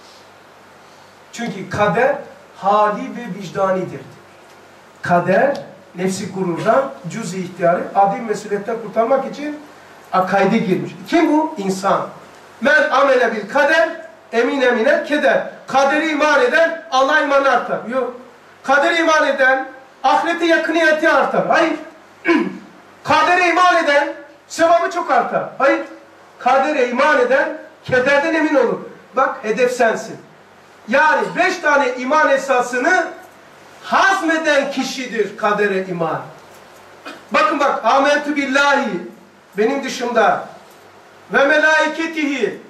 Çünkü kader, hali ve vicdanidir. Kader, nefsi gururdan, cüz-i ihtiyarı, adi mesuliyetten kurtarmak için akaide girmiş. Kim bu? İnsan. Men amele bil kader, emin emine keder. Kaderi iman eden, Allah'a imanı artar. Yok. Kaderi iman eden, ahirete yakıniyeti artar. Hayır. Kadere iman eden, sevabı çok artar. Hayır. Kadere iman eden, kederden emin olur. Bak, hedef sensin. Yani beş tane iman esasını hazmeden kişidir kadere iman. Bakın bak, amentu billahi, benim dışımda, ve melaiketihi,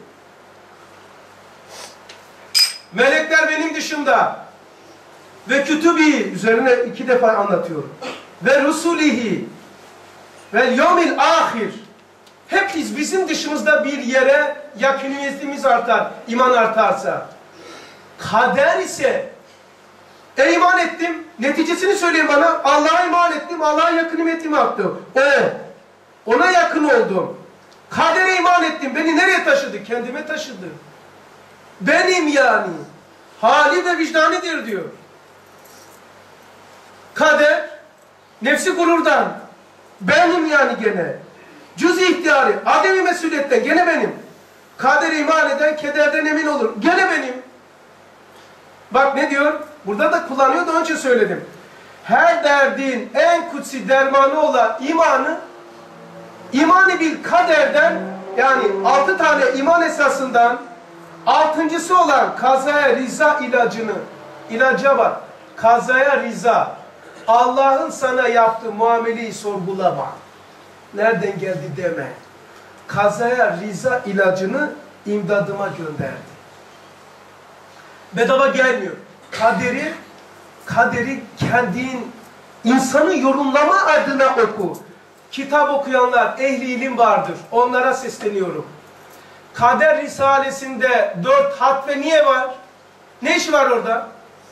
melekler benim dışımda, ve kütübi, üzerine iki defa anlatıyorum, ve rusulihi, ve yevmil ahir, hep biz bizim dışımızda bir yere yakıniyetimiz artar, iman artarsa. Kader ise, e iman ettim, neticesini söyleyin bana, Allah'a iman ettim, Allah'a yakıniyetimi arttı. O, ona yakın oldum. Kadere iman ettim, beni nereye taşıdı? Kendime taşıdı. Benim yani, hali ve vicdanidir diyor. Kader, nefsi gururdan, benim yani gene. Cüz-i ihtiyarı, ademi mesuliyetten gene benim. Kadere iman eden kederden emin olur, gene benim. Bak ne diyor? Burada da kullanıyor da onun için söyledim. her derdin en kutsi dermanı olan imanı, imanı bil kaderden, yani altı tane iman esasından altıncısı olan kazaya riza ilacını, ilaca bak, kazaya riza, Allah'ın sana yaptığı muameleyi sorgulama, nereden geldi deme, kazaya riza ilacını imdadıma gönderdi. Bedava gelmiyor. Kaderi, kaderi kendin, insanı yorumlama adına oku. Kitap okuyanlar, ehli ilim vardır. Onlara sesleniyorum. Kader Risalesi'nde dört hatve niye var? Ne işi var orada?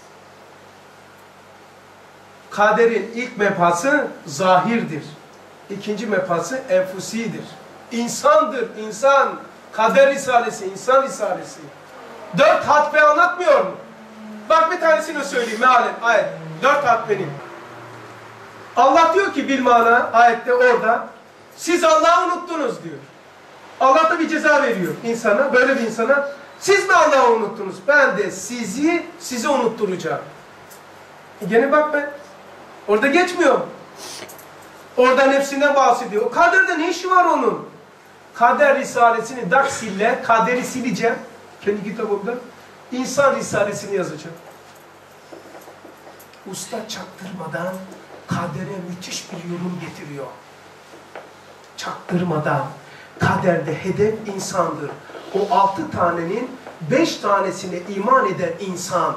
Kaderin ilk mebhası zahirdir. İkinci mebhası enfusidir. İnsandır, insan. Kader Risalesi, insan Risalesi. Dört hatve anlatmıyor mu? Bak bir tanesini söyleyeyim mealen, ayet. Dört hatvenin. Allah diyor ki bilmana ayette orada, siz Allah'ı unuttunuz diyor. Allah da bir ceza veriyor insana, böyle bir insana. Siz mi Allah'ı unuttunuz? Ben de sizi, sizi unutturacağım. E gene bak ben. Orada geçmiyor. Orada nefsinden bahsediyor. O kaderde ne işi var onun? Kader Risalesini daksille, kaderi sileceğim. Kendi kitabımda. İnsan Risalesini yazacağım. Usta çaktırmadan kadere müthiş bir yorum getiriyor. Çaktırmadan. Kaderde hedef insandır. O altı tanenin beş tanesine iman eden insan.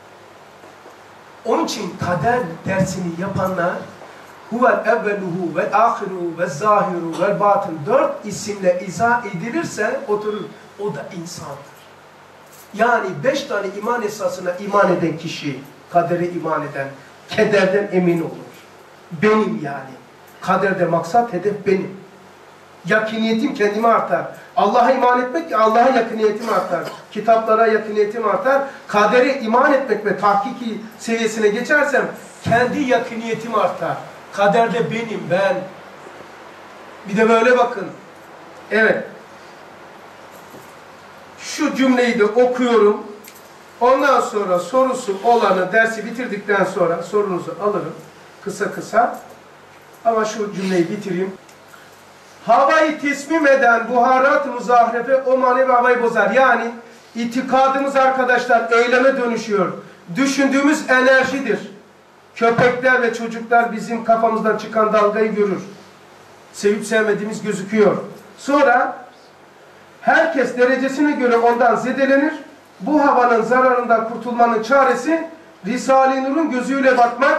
Onun için kader dersini yapanlar huvel evveluhu ve ahiruhu ve zahiru ve batın dört isimle izah edilirse oturur. O da insandır. Yani beş tane iman esasına iman eden kişi, kadere iman eden, kederden emin olur. Benim yani. Kaderde maksat, hedef benim. Yakiniyetim kendime artar. Allah'a iman etmek, Allah'a yakiniyetim artar. Kitaplara yakiniyetim artar. Kadere iman etmek ve tahkiki seviyesine geçersem kendi yakiniyetim artar. Kaderde benim, ben. Bir de böyle bakın. Evet. Şu cümleyi de okuyorum. Ondan sonra sorusu olanı dersi bitirdikten sonra sorunuzu alırım. Kısa kısa. Ama şu cümleyi bitireyim. Havayı teslim eden buharat-ı muzahrefe o manevi havayı bozar. Yani itikadımız arkadaşlar eyleme dönüşüyor. Düşündüğümüz enerjidir. Köpekler ve çocuklar bizim kafamızdan çıkan dalgayı görür. Sevip sevmediğimiz gözüküyor. Sonra herkes derecesine göre ondan zedelenir. Bu havanın zararından kurtulmanın çaresi Risale-i Nur'un gözüyle bakmak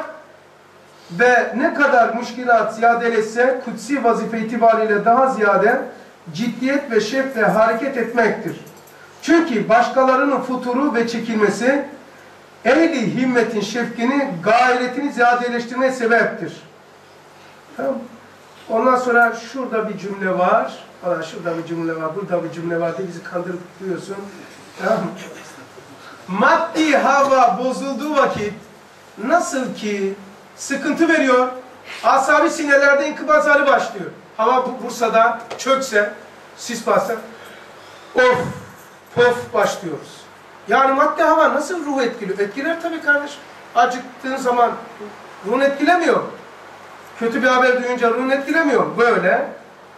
ve ne kadar müşkilat ziyadeleşse kutsi vazife itibariyle daha ziyade ciddiyet ve şevkle hareket etmektir. Çünkü başkalarının futuru ve çekilmesi ehli himmetin şefkini, gayretini ziyadeleştirmeye sebeptir. Tamam. Ondan sonra şurada bir cümle var. Aa, şurada bir cümle var, burada bir cümle var diye bizi kandırıp duruyorsun. Tamam. Maddi hava bozulduğu vakit nasıl ki sıkıntı veriyor, asabi sinelerde inkıbaz hali başlıyor. Hava Bursa'da çökse, sis bassa, of, pof başlıyoruz. Yani madde hava nasıl ruhu etkiliyor? Etkiler tabii kardeşim. Acıktığın zaman ruhunu etkilemiyor. Kötü bir haber duyunca ruhunu etkilemiyor. Böyle.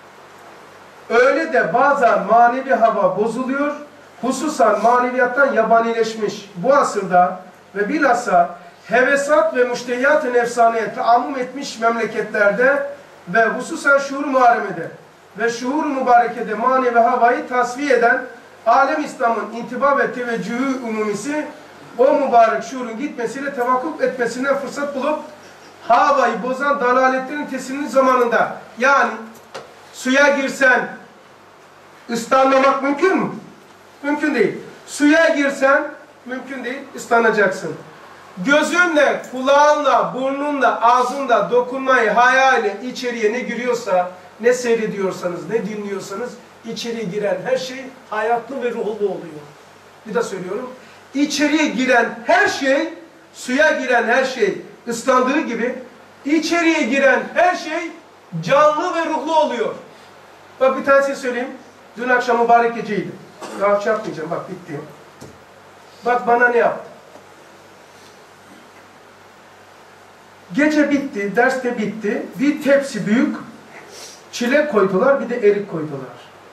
Öyle de bazen manevi hava bozuluyor. Hususan maneviyattan yabanileşmiş bu asırda ve bilhassa hevesat ve müştehiyat-ı nefsaneye taammüm etmiş memleketlerde ve hususan şuur-u muharemede ve şuur-u mübarekede manevi havayı tasfiye eden alem İslam'ın intiba ve teveccühü umumisi o mübarek şuurun gitmesiyle tevakkuf etmesinden fırsat bulup havayı bozan dalaletlerin tesliminin zamanında, yani suya girsen ıslanmamak mümkün mü? Mümkün değil. Suya girsen mümkün değil, ıslanacaksın. Gözünle, kulağınla, burnunla, ağzınla dokunmayı hayali içeriye ne giriyorsa, ne seyrediyorsanız, ne dinliyorsanız içeriye giren her şey hayatlı ve ruhlu oluyor. Bir daha söylüyorum. İçeriye giren her şey, suya giren her şey ıslandığı gibi içeriye giren her şey canlı ve ruhlu oluyor. Bak bir tanesini söyleyeyim. Dün akşam mübarek geceydi. Daha şey yapmayacağım. Bak bitti. Bak bana ne yaptı. Gece bitti, ders de bitti. Bir tepsi büyük çilek koydular, bir de erik koydular.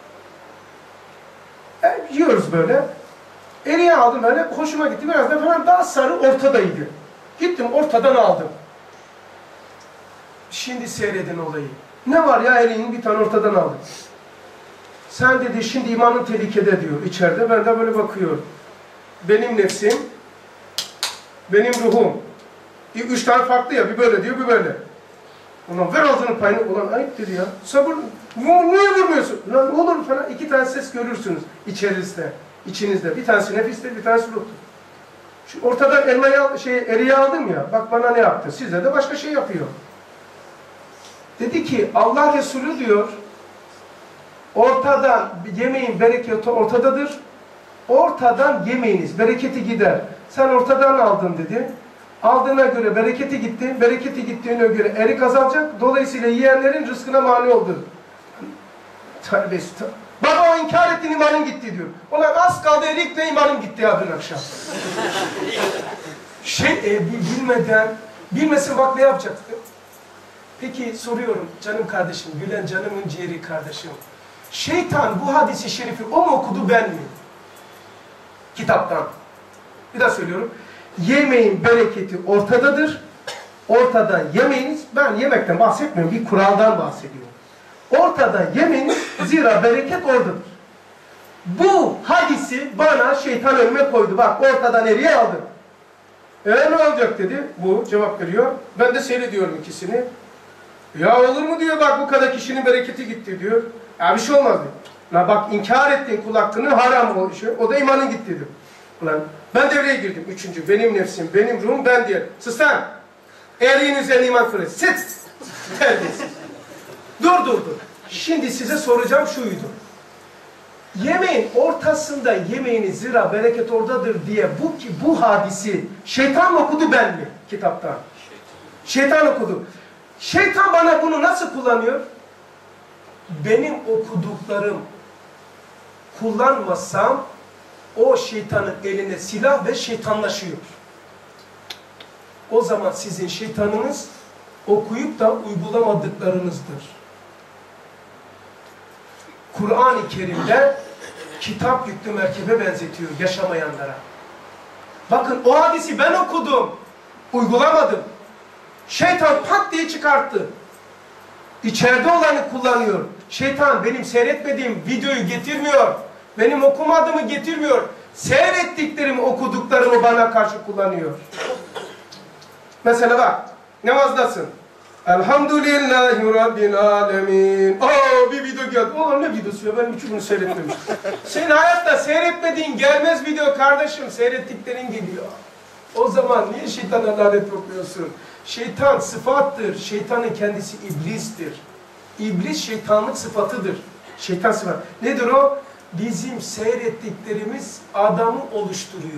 E, yiyoruz böyle. Eriği aldım böyle, hoşuma gitti. Biraz da falan daha sarı ortadaydı. Gittim ortadan aldım. Şimdi seyredin olayı. Ne var ya eriğin bir tane ortadan aldım. Sen dedi şimdi imanın tehlikede diyor içeride. Ben de böyle bakıyorum. Benim nefsim, benim ruhum. Üç tane farklı ya, bir böyle diyor, bir böyle. Ulan ver ağzının payını, ulan ayıp dedi ya. Sabır, niye vurmuyorsun? Ulan olur falan, iki tane ses görürsünüz içerisinde, içinizde. Bir tanesi nefistir, bir tanesi ruhtur. Şu ortadan elmayı, al, şey, eriği aldım ya, bak bana ne yaptı, size de başka şey yapıyor. Dedi ki, Allah Resulü diyor, ortadan yemeğin bereketi ortadadır, ortadan yemeyiniz, bereketi gider. Sen ortadan aldın dedi. Aldığına göre bereketi gitti, bereketi gittiğine göre erik azalacak, dolayısıyla yiyenlerin rızkına mani oldu. Terbiyesiz. Baba o inkar ettin, imanın gitti diyor. Ulan az kaldı erikle imanım gitti ya dün akşam. şey e, bilmeden, bilmesin bak ne yapacaktı? Peki soruyorum canım kardeşim, gülen canımın ciğeri kardeşim. Şeytan bu hadisi şerifi o mu okudu ben mi? Kitaptan. Bir daha söylüyorum. Yemeğin bereketi ortadadır. Ortadan yemeyiniz. Ben yemekten bahsetmiyorum. Bir kuraldan bahsediyorum. Ortadan yemeyiniz. Zira bereket oradadır. Bu hadisi bana şeytan önüme koydu. Bak ortadan eriye aldım. E ne olacak dedi. Bu cevap veriyor. Ben de seyrediyorum ikisini. Ya olur mu diyor bak bu kadar kişinin bereketi gitti diyor. Ya bir şey olmaz diyor. La bak inkar ettiğin kul hakkını haram o işi. O da imanın gitti diyor. Ulan ben devreye girdim. Üçüncü, benim nefsim, benim ruhum, ben diye. Sus lan! Eriğin üzerine iman kırır. Sit! Terbiyesiz. Dur dur dur. Şimdi size soracağım şuydu. Yemeğin ortasında yemeğiniz zira bereket oradadır diye bu ki bu hadisi şeytan okudu ben mi kitaptan? Şeytan okudu. Şeytan bana bunu nasıl kullanıyor? Benim okuduklarım kullanmasam o şeytanın eline silah ve şeytanlaşıyor. O zaman sizin şeytanınız okuyup da uygulamadıklarınızdır. Kur'an-ı Kerim'de kitap yüklü merkebe benzetiyor yaşamayanlara. Bakın o hadisi ben okudum, uygulamadım. Şeytan pat diye çıkarttı. İçeride olanı kullanıyor. Şeytan benim seyretmediğim videoyu getirmiyor. Benim okumadığımı getirmiyor. Seyrettiklerimi, okuduklarımı bana karşı kullanıyor. Mesela bak, namazdasın. Elhamdülillahi Rabbil alemin. Aa bir video geldi. Oğlum ne videosu ya? Ben hiç bunu seyretmemiştim. Senin hayatta seyretmediğin gelmez video kardeşim. Seyrettiklerin geliyor. O zaman niye şeytana lanet okuyorsun? Şeytan sıfattır. Şeytanın kendisi iblistir. İblis şeytanlık sıfatıdır. Şeytan sıfatı. Nedir o? Bizim seyrettiklerimiz adamı oluşturuyor.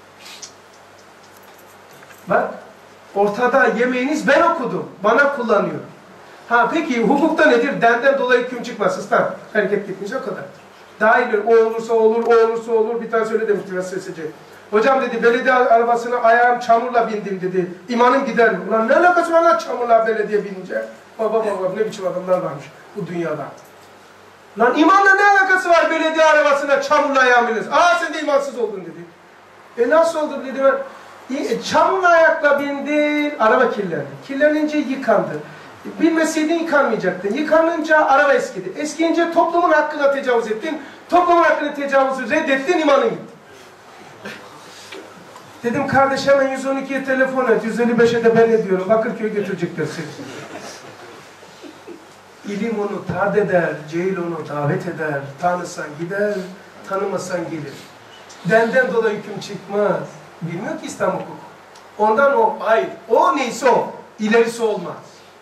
Bak, ortada yemeğiniz ben okudum. Bana kullanıyor. Ha peki hukukta nedir? Denden dolayı hüküm çıkmaz. Islan. Hareket gitmiş o kadar. Daha ileri o olursa olur, o olursa olur. Bir tane öyle demişti vesveseci. Hocam dedi belediye arabasına ayağım çamurla bindim dedi. İmanım gider mi? Ulan ne alakası var lan çamurla belediye binince? Baba baba ne biçim adamlar varmış bu dünyada. Lan imanla ne alakası var belediye arabasına çamurla ayağım binirsin? Aa sen de imansız oldun dedi. E nasıl oldu dedi ben. E, çamurla ayakla bindin, araba kirlendi. Kirlenince yıkandı. Bilmeseydin yıkanmayacaktın. Yıkanınca araba eskidi. Eskiyince toplumun hakkına tecavüz ettin. Toplumun hakkına tecavüzü reddettin, imanın gitti. Dedim kardeş hemen yüz on ikiye telefon et. yüz elli beşe de ben ne diyorum. Bakırköy'e götürecekler seni. İlim onu tad eder, cehil onu davet eder. Tanısan gider, tanımasan gelir. Denden dolayı hüküm çıkmaz. Bilmiyor ki İslam hukuku. Ondan o, hayır. O neyse o. İlerisi olmaz.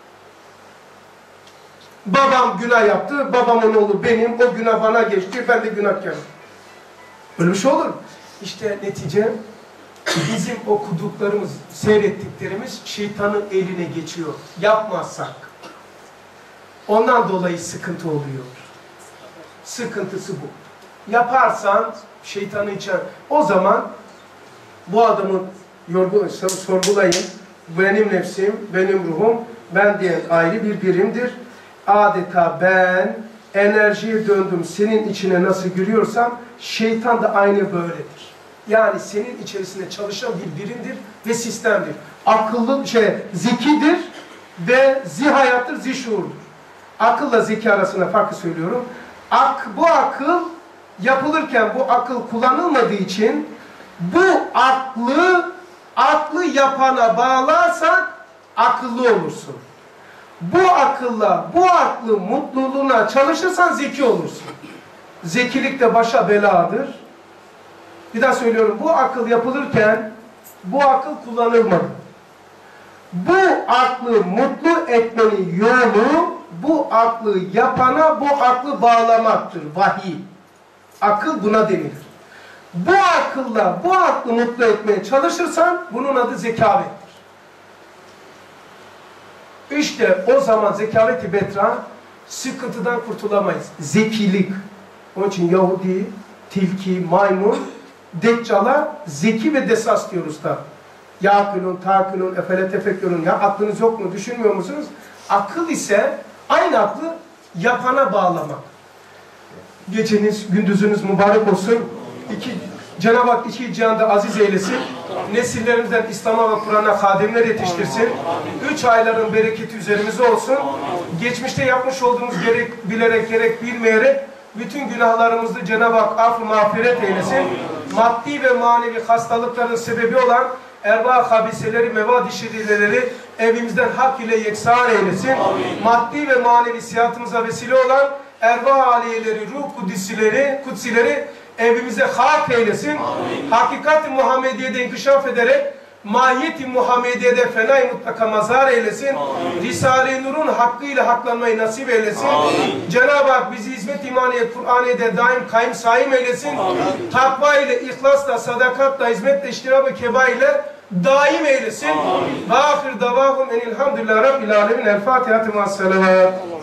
Babam günah yaptı, babamın oğlu benim, o günah bana geçti, ben de günahkarım. Öyle bir şey olur mu? İşte netice, bizim okuduklarımız, seyrettiklerimiz şeytanın eline geçiyor. Yapmazsak. Ondan dolayı sıkıntı oluyor. Sıkıntısı bu. Yaparsan şeytanı içer. O zaman bu adamı yorgu, sorgulayın. benim nefsim, benim ruhum, ben diyen ayrı bir birimdir. Adeta ben enerjiye döndüm, senin içine nasıl giriyorsam, şeytan da aynı böyledir. Yani senin içerisinde çalışan bir birimdir ve sistemdir. Akıllı, şey, zekidir ve zihayattır, zişuurdur. Akılla zeki arasında farkı söylüyorum. Ak, bu akıl yapılırken bu akıl kullanılmadığı için bu aklı aklı yapana bağlarsak akıllı olursun. Bu akılla, bu aklı mutluluğuna çalışırsan zeki olursun. Zekilik de başa beladır. Bir daha söylüyorum. Bu akıl yapılırken bu akıl kullanılmadı. Bu aklı mutlu etmenin yolu bu aklı yapana bu aklı bağlamaktır. Vahiy. Akıl buna denilir. Bu akılla bu aklı mutlu etmeye çalışırsan bunun adı zekavettir. İşte o zaman zekaveti betra sıkıntıdan kurtulamayız. Zekilik. Onun için Yahudi, tilki, maymun, deccala zeki ve desas diyoruz da. Ya akılun, takılun, efele tefekkürün. Ya aklınız yok mu? Düşünmüyor musunuz? Akıl ise aynı aklı yapana bağlamak. Geceniz, gündüzünüz mübarek olsun. İki, Cenab-ı Hak iki cihanda aziz eylesin. Nesillerimizden İslam'a ve Kur'an'a hadimler yetiştirsin. Üç ayların bereketi üzerimize olsun. Geçmişte yapmış olduğumuz gerek bilerek gerek bilmeyerek bütün günahlarımızı Cenab-ı Hak af-ı mağfiret eylesin. Maddi ve manevi hastalıkların sebebi olan erva habiseleri, mevad-i şerireleri evimizden hak ile yeksan eylesin. Maddi ve manevi sihatımıza vesile olan erva aliyeleri, ruh kudissileri, kutsileri evimize hak eylesin. Hakikat-i Muhammediye'de inkişaf ederek mahiyet-i Muhammediye'de fenay mutlaka mazhar eylesin. Risale-i Nur'un hakkıyla haklanmayı nasip eylesin. Cenab-ı Hak bizi hizmet imaniye, Kur'aniye'de daim kayım saim eylesin. Takva ile, ihlasla, sadakatla, hizmetle, iştirab-ı keba ile daim eylesin. Ve ahir davahum enilhamdülillah Rabbil alemin. El Fatiha-tı ma'as-salavat.